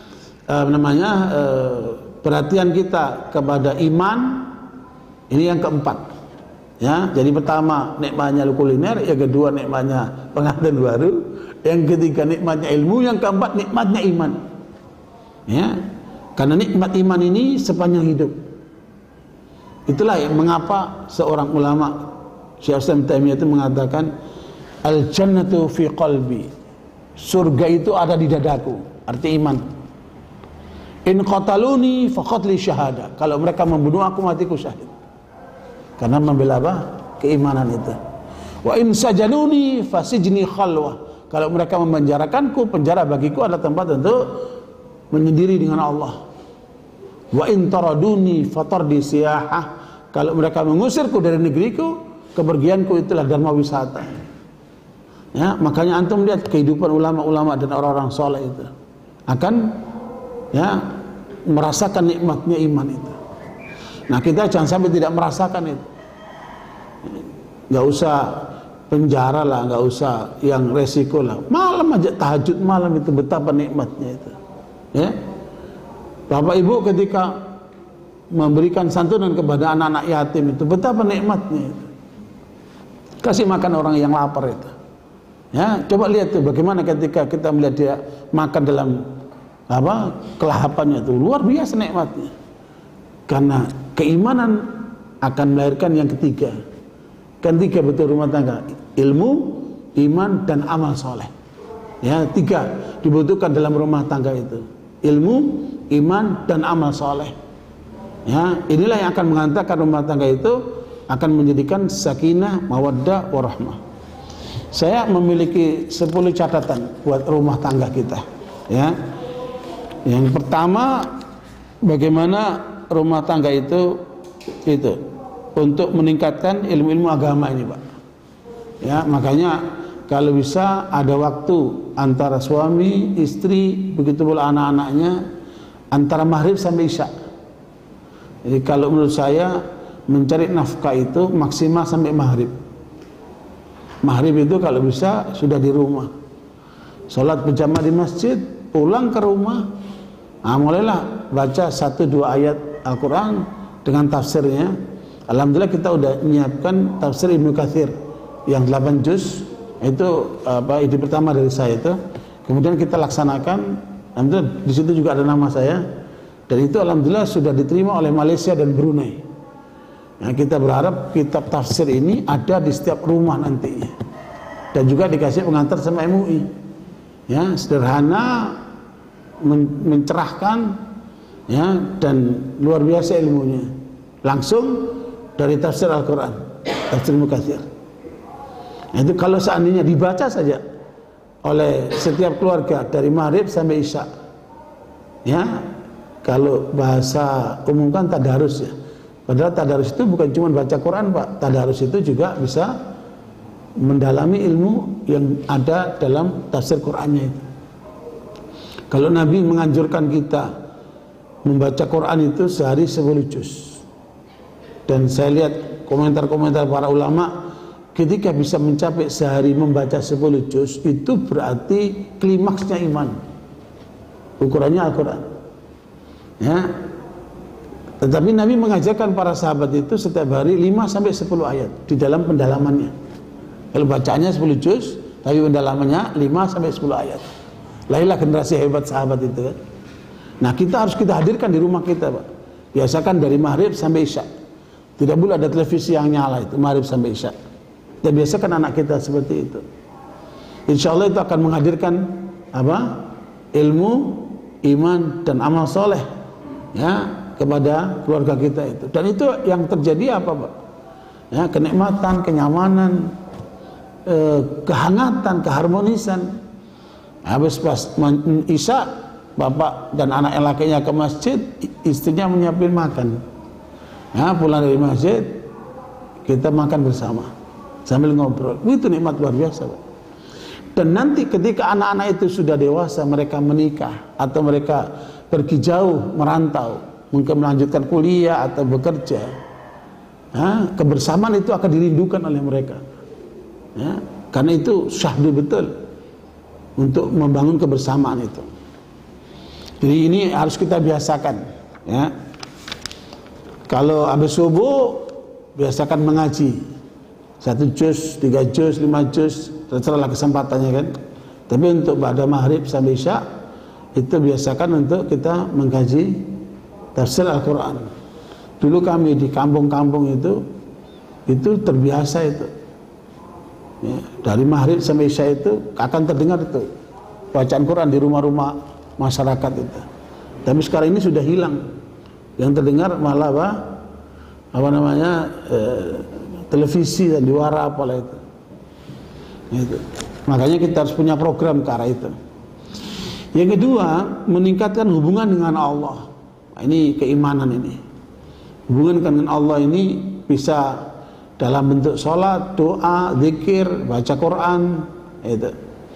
perhatian kita kepada iman. Ini yang keempat, ya. Jadi pertama nikmatnya kuliner, yang kedua nikmatnya pengantin baru, yang ketiga nikmatnya ilmu, yang keempat nikmatnya iman. Ya, karena nikmat iman ini sepanjang hidup. Itulah yang mengapa seorang ulama Syekh Islam Taimiyah itu mengatakan al jannatu fi qalbi. Surga itu ada di dadaku, arti iman. In qataluni faqatli syahada. Kalau mereka membunuh aku, matiku syahid. Karena membela keimanan itu. Wa in sajanuni fasijni khalwah. Kalau mereka memenjarakanku, penjara bagiku adalah tempat untuk menyendiri dengan Allah. Wa in taraduni fatardi siyahah. kalau mereka mengusirku dari negeriku, kepergianku itulah dharma wisata. Ya, makanya antum lihat kehidupan ulama-ulama dan orang-orang soleh itu akan ya merasakan nikmatnya iman itu. Nah, kita jangan sampai tidak merasakan itu. Nggak usah penjara lah, nggak usah yang resiko lah. Malam aja tahajud malam itu betapa nikmatnya itu. Ya, Bapak Ibu ketika memberikan santunan kepada anak-anak yatim itu betapa nikmatnya itu. Kasih makan orang yang lapar itu. Ya, coba lihat tuh bagaimana ketika kita melihat dia makan dalam kelahapannya itu luar biasa nikmatnya. Karena keimanan akan melahirkan yang ketiga. Kan tiga betul rumah tangga, ilmu, iman, dan amal soleh. Ya, tiga dibutuhkan dalam rumah tangga itu. Ilmu, iman, dan amal soleh. Ya, inilah yang akan mengantarkan rumah tangga itu akan menjadikan sakinah, mawaddah, warahmah. Saya memiliki 10 catatan buat rumah tangga kita. Ya, yang pertama, bagaimana rumah tangga itu untuk meningkatkan ilmu-ilmu agama ini, Pak. Ya, makanya kalau bisa ada waktu antara suami, istri, begitu pula anak-anaknya antara maghrib sampai isya. Jadi kalau menurut saya mencari nafkah itu maksimal sampai maghrib. Maghrib itu kalau bisa sudah di rumah. Sholat berjamaah di masjid, pulang ke rumah, mulailah baca 1-2 ayat Al-Quran dengan tafsirnya. Alhamdulillah kita udah menyiapkan tafsir Ibnu Katsir yang 8 juz. Itu ide pertama dari saya itu. Kemudian kita laksanakan. Alhamdulillah di situ juga ada nama saya. Dan itu alhamdulillah sudah diterima oleh Malaysia dan Brunei. Nah, kita berharap kitab tafsir ini ada di setiap rumah nantinya. Dan juga dikasih pengantar sama MUI. Ya, sederhana, mencerahkan, ya, dan luar biasa ilmunya. Langsung dari tafsir Al-Quran, tafsir Ibnu Katsir. Nah, itu kalau seandainya dibaca saja oleh setiap keluarga dari maghrib sampai isya, ya, kalau bahasa umum kan tadarus ya. Padahal tadarus itu bukan cuma baca Quran, Pak. Tadarus itu juga bisa mendalami ilmu yang ada dalam tafsir Qurannya itu. Kalau Nabi menganjurkan kita membaca Quran itu sehari 10 juz. Dan saya lihat komentar-komentar para ulama, ketika bisa mencapai sehari membaca 10 juz, itu berarti klimaksnya iman. Ukurannya Al-Quran. Ya. Tetapi Nabi mengajarkan para sahabat itu setiap hari 5-10 ayat di dalam pendalamannya. Kalau bacanya 10 juz, tapi pendalamannya 5-10 ayat. Lainlah generasi hebat sahabat itu kan. Nah, kita harus kita hadirkan di rumah kita, Pak. Biasakan dari maghrib sampai isya. Tidak boleh ada televisi yang nyala itu maghrib sampai isya. Dan biasakan anak kita seperti itu. Insya Allah itu akan menghadirkan ilmu, iman, dan amal soleh, ya, kepada keluarga kita itu. Dan itu yang terjadi apa, Pak? Ya, kenikmatan, kenyamanan, kehangatan, keharmonisan. Habis pas isya, bapak dan anak yang lakinya ke masjid, istrinya menyiapin makan. Ya, pulang dari masjid, kita makan bersama sambil ngobrol. Itu nikmat luar biasa, Pak. Dan nanti ketika anak-anak itu sudah dewasa, mereka menikah atau mereka pergi jauh merantau, mungkin melanjutkan kuliah atau bekerja, ya, kebersamaan itu akan dirindukan oleh mereka, ya, karena itu syahdu betul untuk membangun kebersamaan itu. Jadi ini harus kita biasakan, ya. Kalau habis subuh biasakan mengaji 1 juz, 3 juz, 5 juz, terserahlah kesempatannya kan. Tapi untuk pada maghrib sampai isya itu biasakan untuk kita mengkaji tafsir Al-Quran. Dulu kami di kampung-kampung itu terbiasa itu, ya, dari maghrib sampai isya itu akan terdengar itu bacaan Quran di rumah-rumah masyarakat itu. Tapi sekarang ini sudah hilang. Yang terdengar malah televisi dan diwara apalah itu. Itu. Makanya kita harus punya program ke arah itu. Yang kedua, meningkatkan hubungan dengan Allah. Nah, ini keimanan ini. hubungan dengan Allah ini bisa dalam bentuk sholat, doa, zikir, baca Quran, itu.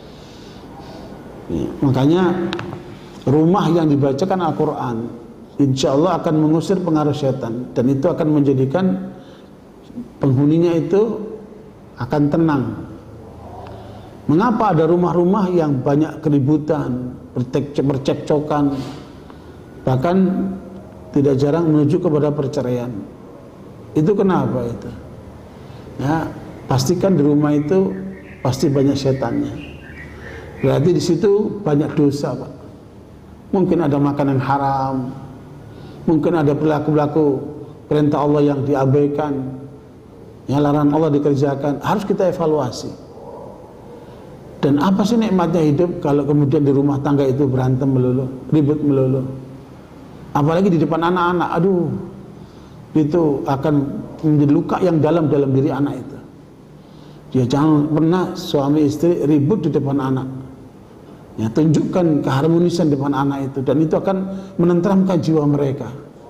Ya, makanya rumah yang dibacakan Al-Quran insya Allah akan mengusir pengaruh setan, dan itu akan menjadikan penghuninya itu akan tenang. Mengapa ada rumah-rumah yang banyak keributan, percekcokan, bahkan tidak jarang menuju kepada perceraian? Itu kenapa itu? Ya, pastikan di rumah itu pasti banyak setannya. Berarti di situ banyak dosa, Pak. Mungkin ada makanan haram, mungkin ada perilaku-perilaku perintah Allah yang diabaikan, yang larangan Allah dikerjakan. Harus kita evaluasi. Dan apa sih nikmatnya hidup kalau kemudian di rumah tangga itu berantem melulu, ribut melulu, apalagi di depan anak-anak. Aduh, itu akan menjadi luka yang dalam diri anak itu. Ya, jangan pernah suami istri ribut di depan anak. Ya, tunjukkan keharmonisan di depan anak itu, dan itu akan menenteramkan jiwa mereka.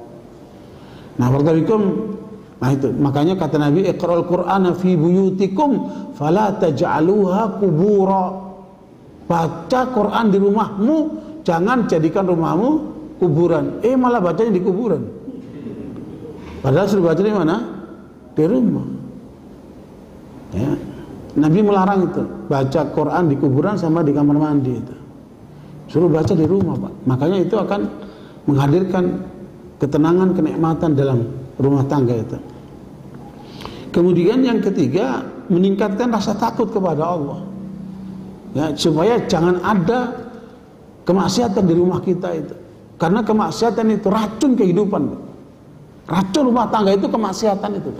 Nah, warahmatullahi. Nah itu, makanya kata Nabi, iqra'ul Qur'ana fi buyutikum fala taj'aluha qubura. Baca Quran di rumahmu, jangan jadikan rumahmu kuburan. Malah bacanya di kuburan. Padahal suruh baca di mana? Di rumah. Ya. Nabi melarang itu, baca Quran di kuburan sama di kamar mandi itu. Suruh baca di rumah, Pak. Makanya itu akan menghadirkan ketenangan, kenikmatan dalam rumah tangga itu. Kemudian yang ketiga, meningkatkan rasa takut kepada Allah. Ya, supaya jangan ada kemaksiatan di rumah kita itu. Karena kemaksiatan itu racun kehidupan. Racun rumah tangga itu kemaksiatan itu.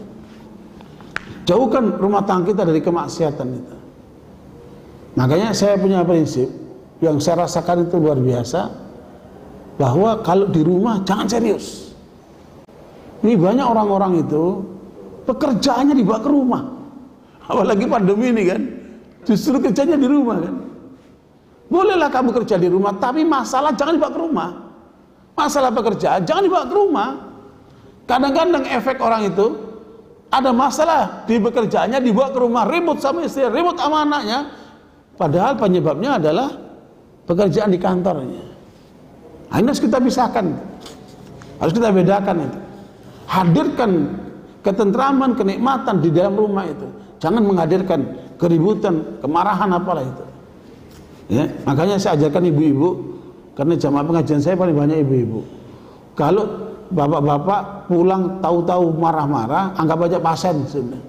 Jauhkan rumah tangga kita dari kemaksiatan itu. Makanya saya punya prinsip yang saya rasakan itu luar biasa, bahwa kalau di rumah jangan serius. Ini banyak orang-orang itu pekerjaannya dibawa ke rumah. Apalagi pandemi ini kan, justru kerjanya di rumah kan. Bolehlah kamu kerja di rumah, tapi masalah jangan dibawa ke rumah. Masalah pekerjaan jangan dibawa ke rumah. Kadang-kadang efek orang itu ada masalah di pekerjaannya dibawa ke rumah, ribut sama istri, ribut sama anaknya, padahal penyebabnya adalah pekerjaan di kantornya. Ini harus kita pisahkan, harus kita bedakan itu. Hadirkan ketentraman, kenikmatan di dalam rumah itu. Jangan menghadirkan keributan, kemarahan apalah itu. Ya, makanya saya ajarkan ibu-ibu, karena jamaah pengajian saya paling banyak ibu-ibu. Kalau bapak-bapak pulang tahu-tahu marah-marah, anggap aja pasien sudah.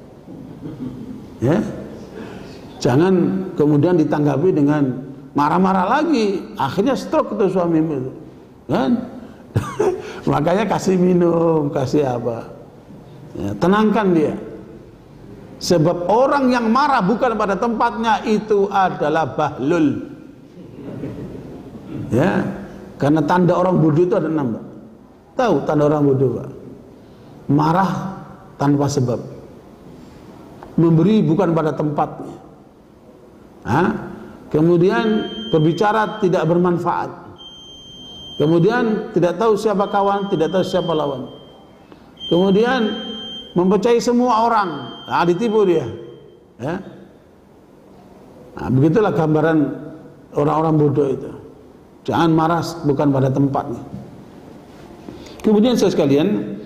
Ya, jangan kemudian ditanggapi dengan marah-marah lagi, akhirnya stroke itu suamimu itu, kan? Makanya kasih minum, kasih apa, ya, tenangkan dia. Sebab orang yang marah bukan pada tempatnya itu adalah bahlul. Ya, karena tanda orang bodoh itu ada 6, Pak. Tahu tanda orang bodoh, Pak? Marah tanpa sebab, memberi bukan pada tempatnya, kemudian berbicara tidak bermanfaat, kemudian tidak tahu siapa kawan, tidak tahu siapa lawan, kemudian mempercayai semua orang, ditipu dia. Ya. Begitulah gambaran orang-orang bodoh itu. Jangan marah bukan pada tempatnya. Kemudian saudara sekalian,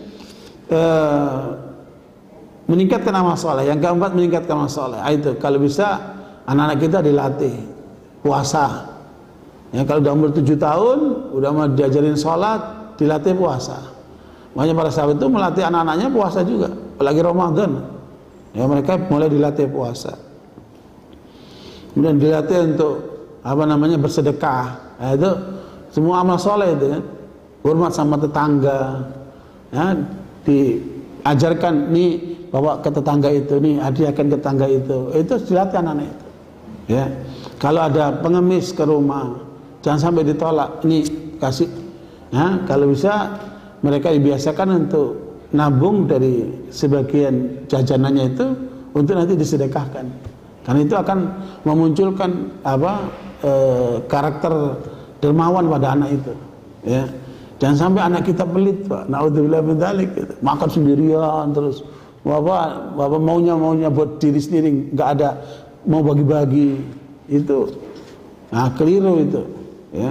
meningkatkan amal saleh. Yang keempat, meningkatkan amal saleh. Itu kalau bisa anak-anak kita dilatih puasa. Ya, kalau udah umur 7 tahun, udah mau diajarin sholat, dilatih puasa. Makanya para sahabat itu melatih anak-anaknya puasa juga, apalagi Ramadan. Ya, mereka mulai dilatih puasa. Kemudian dilatih untuk bersedekah. Nah, itu semua amal soleh itu kan. Hormat sama tetangga, ya, diajarkan nih bawa ke tetangga itu, nih hadiahkan ke tetangga itu dilatih anak-anak itu. Ya, kalau ada pengemis ke rumah, jangan sampai ditolak, ini kasih. Ya, kalau bisa mereka dibiasakan untuk nabung dari sebagian jajanannya itu untuk nanti disedekahkan, karena itu akan memunculkan karakter dermawan pada anak itu. Ya. Jangan sampai anak kita pelit, Pak. Naudzubillah min dzalik gitu. Makan sendirian terus. Bapak maunya buat diri sendiri, nggak ada mau bagi-bagi. Itu keliru itu, ya.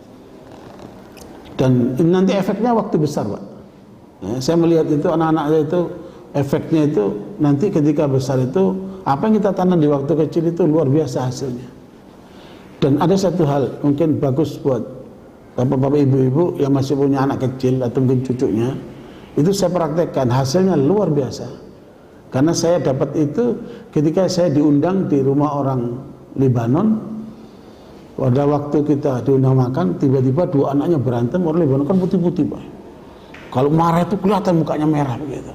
Dan nanti efeknya waktu besar, Pak. Ya, saya melihat itu anak-anak itu efeknya itu nanti ketika besar itu apa yang kita tanam di waktu kecil itu luar biasa hasilnya. Dan ada satu hal mungkin bagus buat bapak-bapak ibu-ibu yang masih punya anak kecil atau mungkin cucunya, itu saya praktekkan hasilnya luar biasa. Karena saya dapat itu ketika saya diundang di rumah orang Lebanon. Pada waktu kita diundang makan, tiba-tiba dua anaknya berantem. Orang Lebanon kan putih-putih, Pak. Kalau marah itu kelihatan mukanya merah begitu.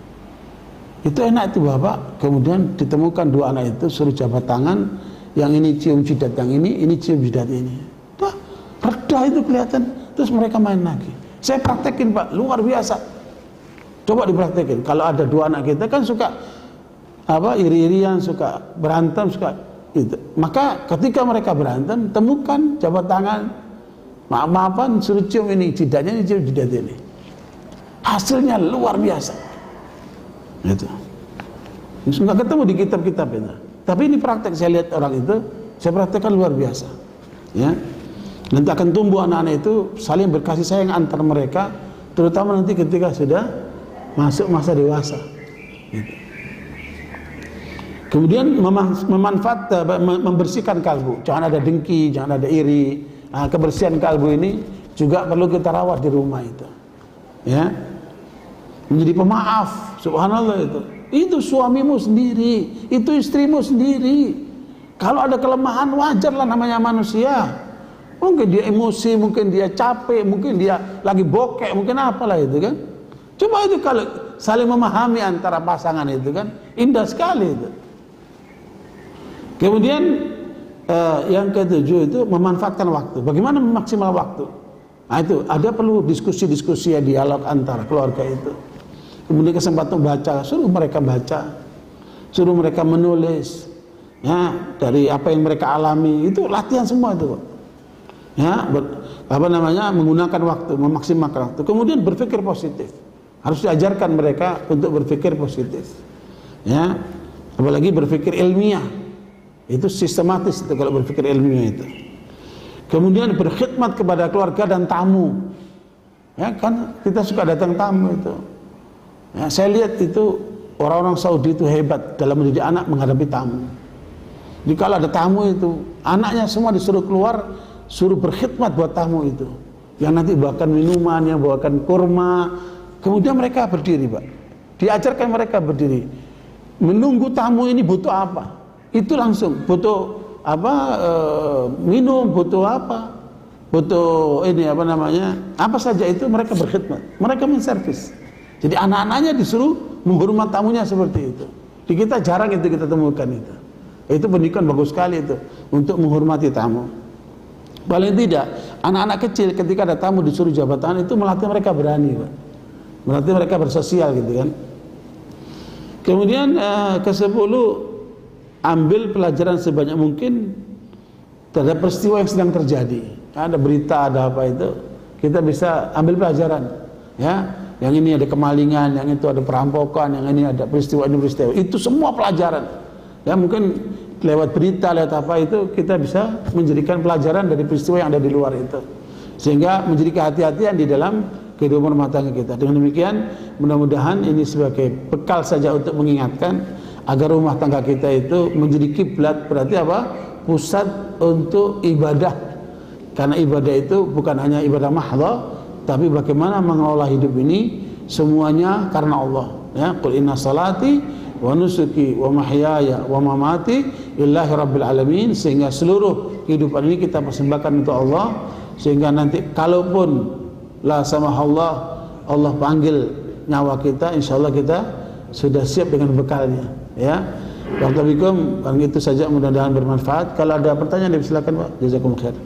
Itu enak itu bapak. Kemudian ditemukan dua anak itu, suruh jabat tangan. Yang ini cium jidat yang ini cium jidat ini. Wah, reda itu kelihatan. Terus mereka main lagi. Saya praktekin, Pak, luar biasa. Coba dipraktekin. Kalau ada dua anak kita kan suka iri-irian, suka berantem, suka itu. Maka ketika mereka berantem, temukan jabat tangan, maaf-maafan, suruh cium ini jidatnya, ini cium jidat ini. Hasilnya luar biasa. Gitu. Nggak ketemu di kitab-kitab itu. Tapi ini praktek saya lihat orang itu, saya praktekkan luar biasa. Ya. Nanti akan tumbuh anak-anak itu saling berkasih sayang antar mereka, terutama nanti ketika sudah masuk masa dewasa. Gitu. Kemudian membersihkan kalbu, jangan ada dengki, jangan ada iri. Kebersihan kalbu ini juga perlu kita rawat di rumah itu. Ya, menjadi pemaaf, subhanallah itu. Itu suamimu sendiri, itu istrimu sendiri. Kalau ada kelemahan wajarlah, namanya manusia. Mungkin dia emosi, mungkin dia capek, mungkin dia lagi bokek, mungkin apalah itu kan. Coba itu kalau saling memahami antara pasangan itu kan, indah sekali itu. Kemudian yang ketujuh itu memanfaatkan waktu. Bagaimana memaksimal waktu? Nah itu ada perlu diskusi-diskusi ya, dialog antara keluarga itu. Kemudian kesempatan baca, suruh mereka baca, suruh mereka menulis, ya dari apa yang mereka alami itu latihan semua itu, Pak. Ya, menggunakan waktu, memaksimalkan waktu. Kemudian berpikir positif, harus diajarkan mereka untuk berpikir positif. Ya, apalagi berpikir ilmiah, itu sistematis itu kalau berpikir ilmiah itu. Kemudian berkhidmat kepada keluarga dan tamu. Ya kan kita suka datang tamu itu. Ya, saya lihat itu orang-orang Saudi itu hebat dalam mendidik anak menghadapi tamu. Jadi kalau ada tamu itu, anaknya semua disuruh keluar, suruh berkhidmat buat tamu itu. Yang nanti bawakan minuman, yang bawakan kurma. Kemudian mereka berdiri, Pak. Diajarkan mereka berdiri. Menunggu tamu ini butuh apa? Itu langsung butuh minum, butuh apa, butuh ini apa saja itu mereka berkhidmat, mereka menservis. Jadi anak-anaknya disuruh menghormat tamunya seperti itu. Di kita jarang itu kita temukan itu. Itu pendidikan bagus sekali itu untuk menghormati tamu. Paling tidak anak-anak kecil ketika ada tamu disuruh jabatan itu melatih mereka berani, Pak. Melatih mereka bersosial gitu kan. Kemudian ke-10, ambil pelajaran sebanyak mungkin terhadap peristiwa yang sedang terjadi. Ada berita, ada apa itu, kita bisa ambil pelajaran. Ya, yang ini ada kemalingan, yang itu ada perampokan, yang ini ada peristiwa ini peristiwa. Itu semua pelajaran. Ya, mungkin lewat berita, lewat apa itu kita bisa menjadikan pelajaran dari peristiwa yang ada di luar itu. Sehingga menjadi kehati-hatian di dalam kehidupan rumah tangga kita. Dengan demikian, mudah-mudahan ini sebagai bekal saja untuk mengingatkan agar rumah tangga kita itu menjadi kiblat, berarti apa? Pusat untuk ibadah. Karena ibadah itu bukan hanya ibadah mahdhah, tapi bagaimana mengelola hidup ini semuanya karena Allah. Ya, qul inna salati wa nusuki wa mahyaya wa mamati lillahi rabbil alamin, sehingga seluruh kehidupan ini kita persembahkan untuk Allah, sehingga nanti kalaupun la samahallah Allah panggil nyawa kita, insyaallah kita sudah siap dengan bekalnya. Ya, Barakallahu fikum. Itu saja, mudah-mudahan bermanfaat. Kalau ada pertanyaan silakan, Pak. Jazakumullah khair.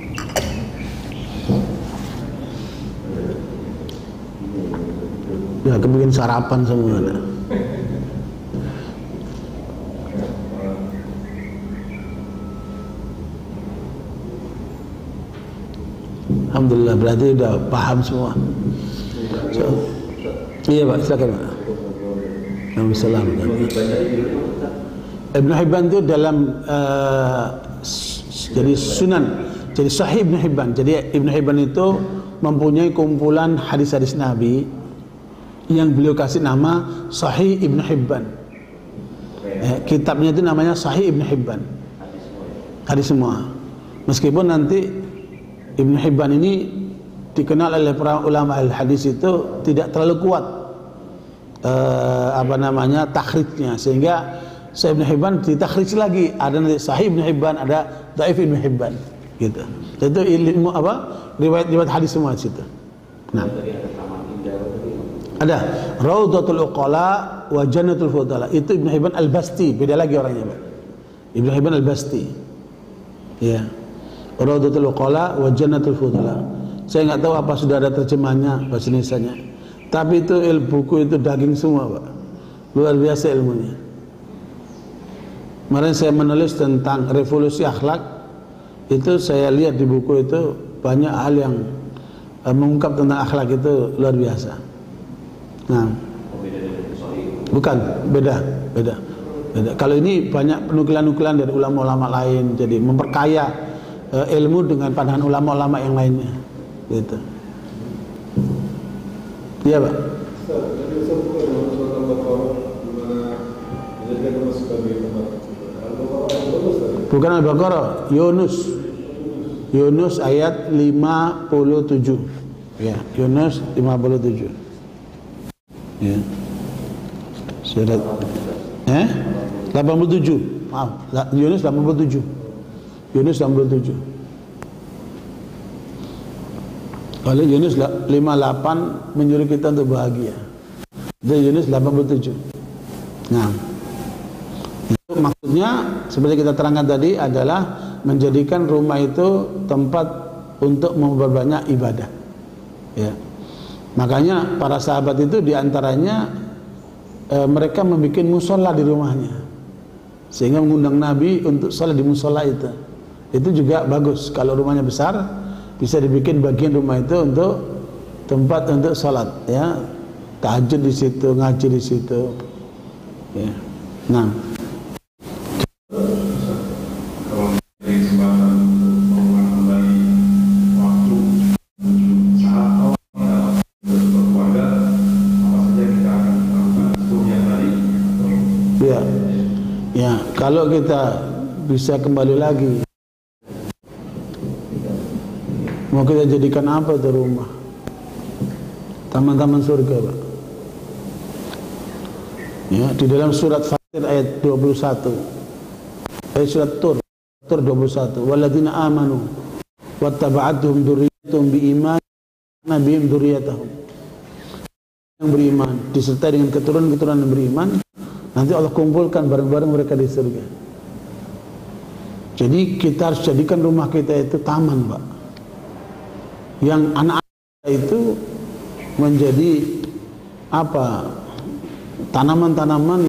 Ya, Pada kebikin sarapan semua. Alhamdulillah, berarti udah paham semua. Iya Pak, silakan Pak. Assalamualaikum. Ibnu Hibban itu dalam jadi sunan, jadi Sahih Ibnu Hibban. Jadi Ibnu Hibban itu mempunyai kumpulan hadis-hadis Nabi yang beliau kasih nama Sahih Ibnu Hibban. Kitabnya itu namanya Sahih Ibnu Hibban. Hadis semua. Meskipun nanti Ibnu Hibban ini dikenal oleh para ulama al-hadis itu tidak terlalu kuat takhrijnya, sehingga Sahih Ibnu Hibban ditakhrij lagi, ada nanti Sahih Ibnu Hibban, ada Dhaif Ibnu Hibban gitu. Itu ilmu riwayat hadis semua di situ. Nah, ada Raudhatul Uqala wa Jannatul Fudala, itu Ibnu Hibban Al-Basti, beda lagi orangnya Pak. Ibnu Hibban Al-Basti. Ya. Raudhatul Uqala wa Jannatul Fudala. Saya nggak tahu apa sudah ada terjemahnya bahasa Indonesianya. Tapi itu buku itu daging semua Pak. Luar biasa ilmunya. Kemarin saya menulis tentang revolusi akhlak, itu saya lihat di buku itu banyak hal yang mengungkap tentang akhlak itu luar biasa. Nah, bukan, beda. Kalau ini banyak penukilan-nukilan dari ulama-ulama lain, jadi memperkaya ilmu dengan pandangan ulama-ulama yang lainnya, gitu. Iya Pak. Bukan Al-Baqarah, Yunus ayat 57. Ya, Yunus 57. Ya. Surat 87. Maaf, Yunus 87. Yunus 87. Kalau Yunus 58 menyuruh kita untuk bahagia. Itu Yunus 87. Nah, itu maksudnya seperti kita terangkan tadi adalah menjadikan rumah itu tempat untuk memperbanyak ibadah. Ya. Makanya para sahabat itu diantaranya mereka membuat musola di rumahnya, sehingga mengundang Nabi untuk salat di musola itu. Itu juga bagus. Kalau rumahnya besar, bisa dibikin bagian rumah itu untuk tempat untuk salat, ya, tahajud di situ, ngaji di situ. Ya. Nah. Ya, kalau kita bisa kembali lagi, mau kita jadikan apa itu rumah? Taman-taman surga, Pak. Ya, di dalam surat Fatir ayat 21, surat Tur 21, walladzina amanu wattaba'atuhum dzurriyyatuhum biiman nabiyhim dzurriyyatahum. Yang beriman disertai dengan keturunan-keturunan yang beriman, nanti Allah kumpulkan bareng-bareng mereka di surga. Jadi kita harus jadikan rumah kita itu taman, Pak. Yang anak-anak itu menjadi apa? Tanaman-tanaman,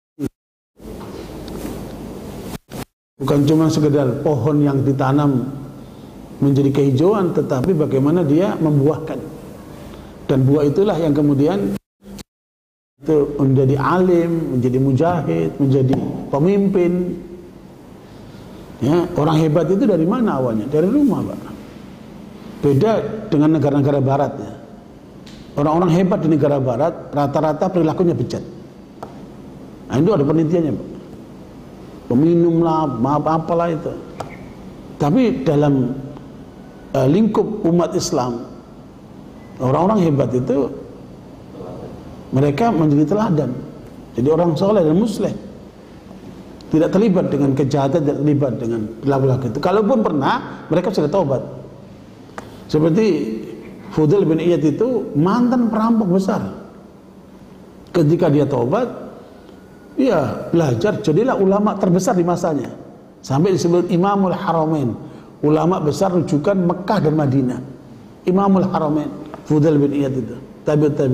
bukan cuma sekedar pohon yang ditanam menjadi kehijauan, tetapi bagaimana dia membuahkan. Dan buah itulah yang kemudian itu menjadi alim, menjadi mujahid, menjadi pemimpin. Ya, orang hebat itu dari mana awalnya? Dari rumah, Pak. Beda dengan negara-negara barat, ya. Orang-orang hebat di negara barat rata-rata perilakunya bejat. Nah, itu ada penelitiannya, Pak. Peminum lah, maaf apalah itu. Tapi dalam lingkup umat Islam, orang-orang hebat itu mereka menjadi teladan. Jadi orang soleh dan musleh, tidak terlibat dengan kejahatan, tidak terlibat dengan perilaku itu. Kalaupun pernah, mereka sudah taubat. Seperti Fudail bin Iyad itu mantan perampok besar. Ketika dia taubat, dia belajar, jadilah ulama terbesar di masanya. Sampai disebut Imamul Haramain, ulama besar rujukan Mekah dan Madinah. Imamul Haramain, Fudail bin Iyad itu, tabi'ut tabi'in.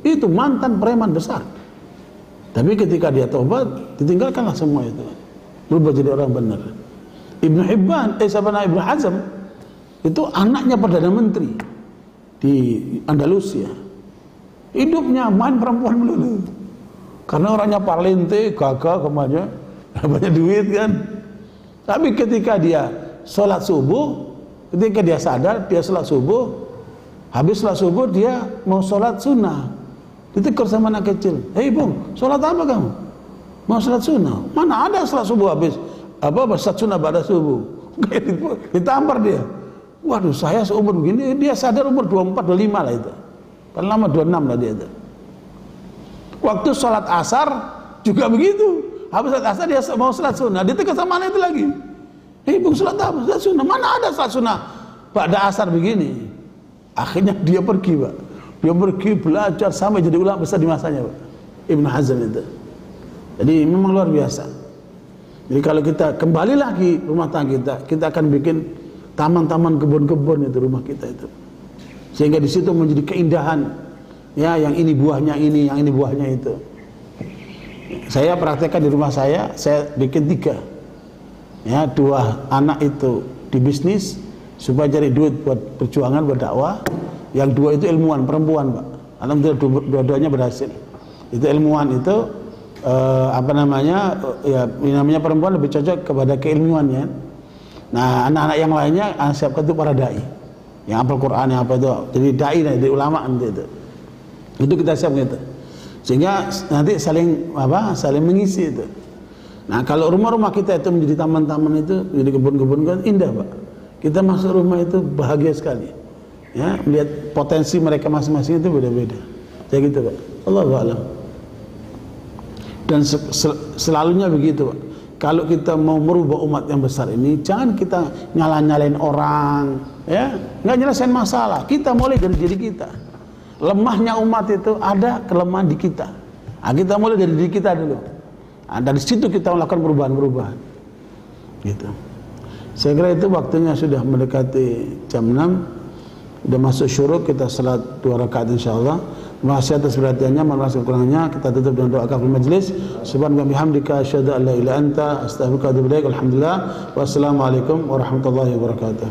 Itu mantan preman besar. Tapi ketika dia tobat, ditinggalkanlah semua itu. Berubah jadi orang benar. Ibnu Hibban, Ibnu Hazm, itu anaknya Perdana Menteri di Andalusia. Hidupnya main perempuan melulu. Karena orangnya parlente, gagah, kemana, banyak duit kan. Tapi ketika dia sholat subuh, ketika dia sadar, dia sholat subuh, habis sholat subuh dia mau sholat sunnah. Ditegur sama anak kecil, hei bung, sholat apa kamu? Mau sholat sunnah? Mana ada sholat subuh habis? Sholat sunnah pada subuh. Ditampar dia. Waduh, saya seumur begini, dia sadar umur 24, 25 lah itu. Kan lama 26 lah dia itu. Waktu sholat asar juga begitu. Habis sholat asar dia mau sholat sunnah, ditegur sama anak itu lagi. Hei bung, sholat apa? Sholat sunnah. Mana ada sholat sunnah pada asar begini? Akhirnya dia pergi, Pak. Dia pergi belajar sampai jadi ulama besar di masanya, Pak. Ibnu Hazm itu. Jadi memang luar biasa. Jadi kalau kita kembali lagi rumah tangga kita akan bikin taman-taman, kebun-kebun itu rumah kita itu. Sehingga di situ menjadi keindahan. Ya, yang ini buahnya ini, yang ini buahnya itu. Saya praktekkan di rumah saya bikin 3. Ya, 2 anak itu di bisnis supaya cari duit buat perjuangan, buat dakwah. Yang 2 itu ilmuwan, perempuan, Pak. Alhamdulillah dua-duanya berhasil. Itu ilmuwan itu namanya perempuan lebih cocok kepada keilmuannya. Nah, anak-anak yang lainnya siapkan itu para dai. Yang hafal Quran, yang apa itu. Jadi dai, jadi ulama nanti itu. Itu kita siapkan itu. Sehingga nanti saling mengisi itu. Nah, kalau rumah-rumah kita itu menjadi taman-taman itu, jadi kebun-kebun kan indah, Pak. Kita masuk rumah itu bahagia sekali. Ya, melihat potensi mereka masing-masing itu beda-beda. Kayak gitu, Pak. Allahu a'lam. Dan selalunya begitu, Pak. Kalau kita mau merubah umat yang besar ini, jangan kita nyalain orang, ya, nggak nyelesain masalah. Kita mulai dari diri kita. Lemahnya umat itu ada kelemahan di kita. Nah, kita mulai dari diri kita dulu. Nah, dari situ kita melakukan perubahan-perubahan. Gitu. Saya kira itu waktunya sudah mendekati jam 6. Sudah masuk syuruk, kita salat 2 rakaat insyaallah. Terima kasih atas perhatiannya, mohon maaf kekurangannya. Kita tutup dengan doa kafir majlis. Subhanaka bihamdika asyhadu an la ilaha illa anta astaghfiruka wa atubu ilaik. Alhamdulillah. Wassalamualaikum warahmatullahi wabarakatuh.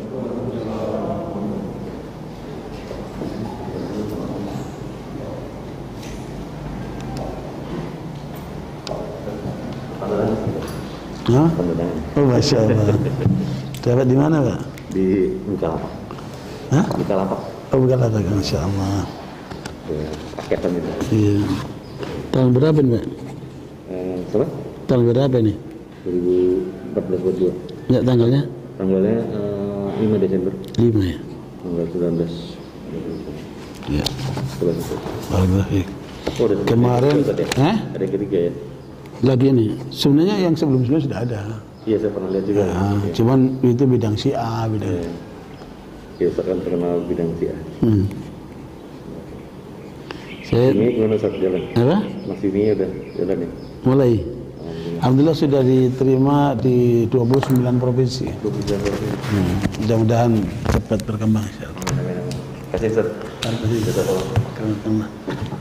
Hah? Oh, Masya Allah. Dapat di mana, Pak? Di Bukalapak. Hah? Bukalapak. Oh, Bukalapak, Masya Allah. Paketan itu. Iya. Tahun berapa nih, Pak? Apa? Tahun berapa nih? 2014-22. Ya, tanggalnya? Tanggalnya 5 Desember. 5 ya? Tanggal 19. Iya. Alhamdulillah. Oh, kemarin, ada ketiga ya? Lagi nih, sebenarnya yang sebelum-sebelumnya sudah ada. Iya, saya pernah lihat juga. Ya, cuman itu bidang Syiah, bidang. Ya, saya terkenal bidang Syiah. Saya ini gimana saat jalan? apa? Masih ini udah jalan ya? Mulai. Alhamdulillah sudah diterima di 29 provinsi. 29 provinsi. Mudah-mudahan cepat berkembang insyaallah. Terima kasih, Ustaz. Terima kasih. Terima kasih.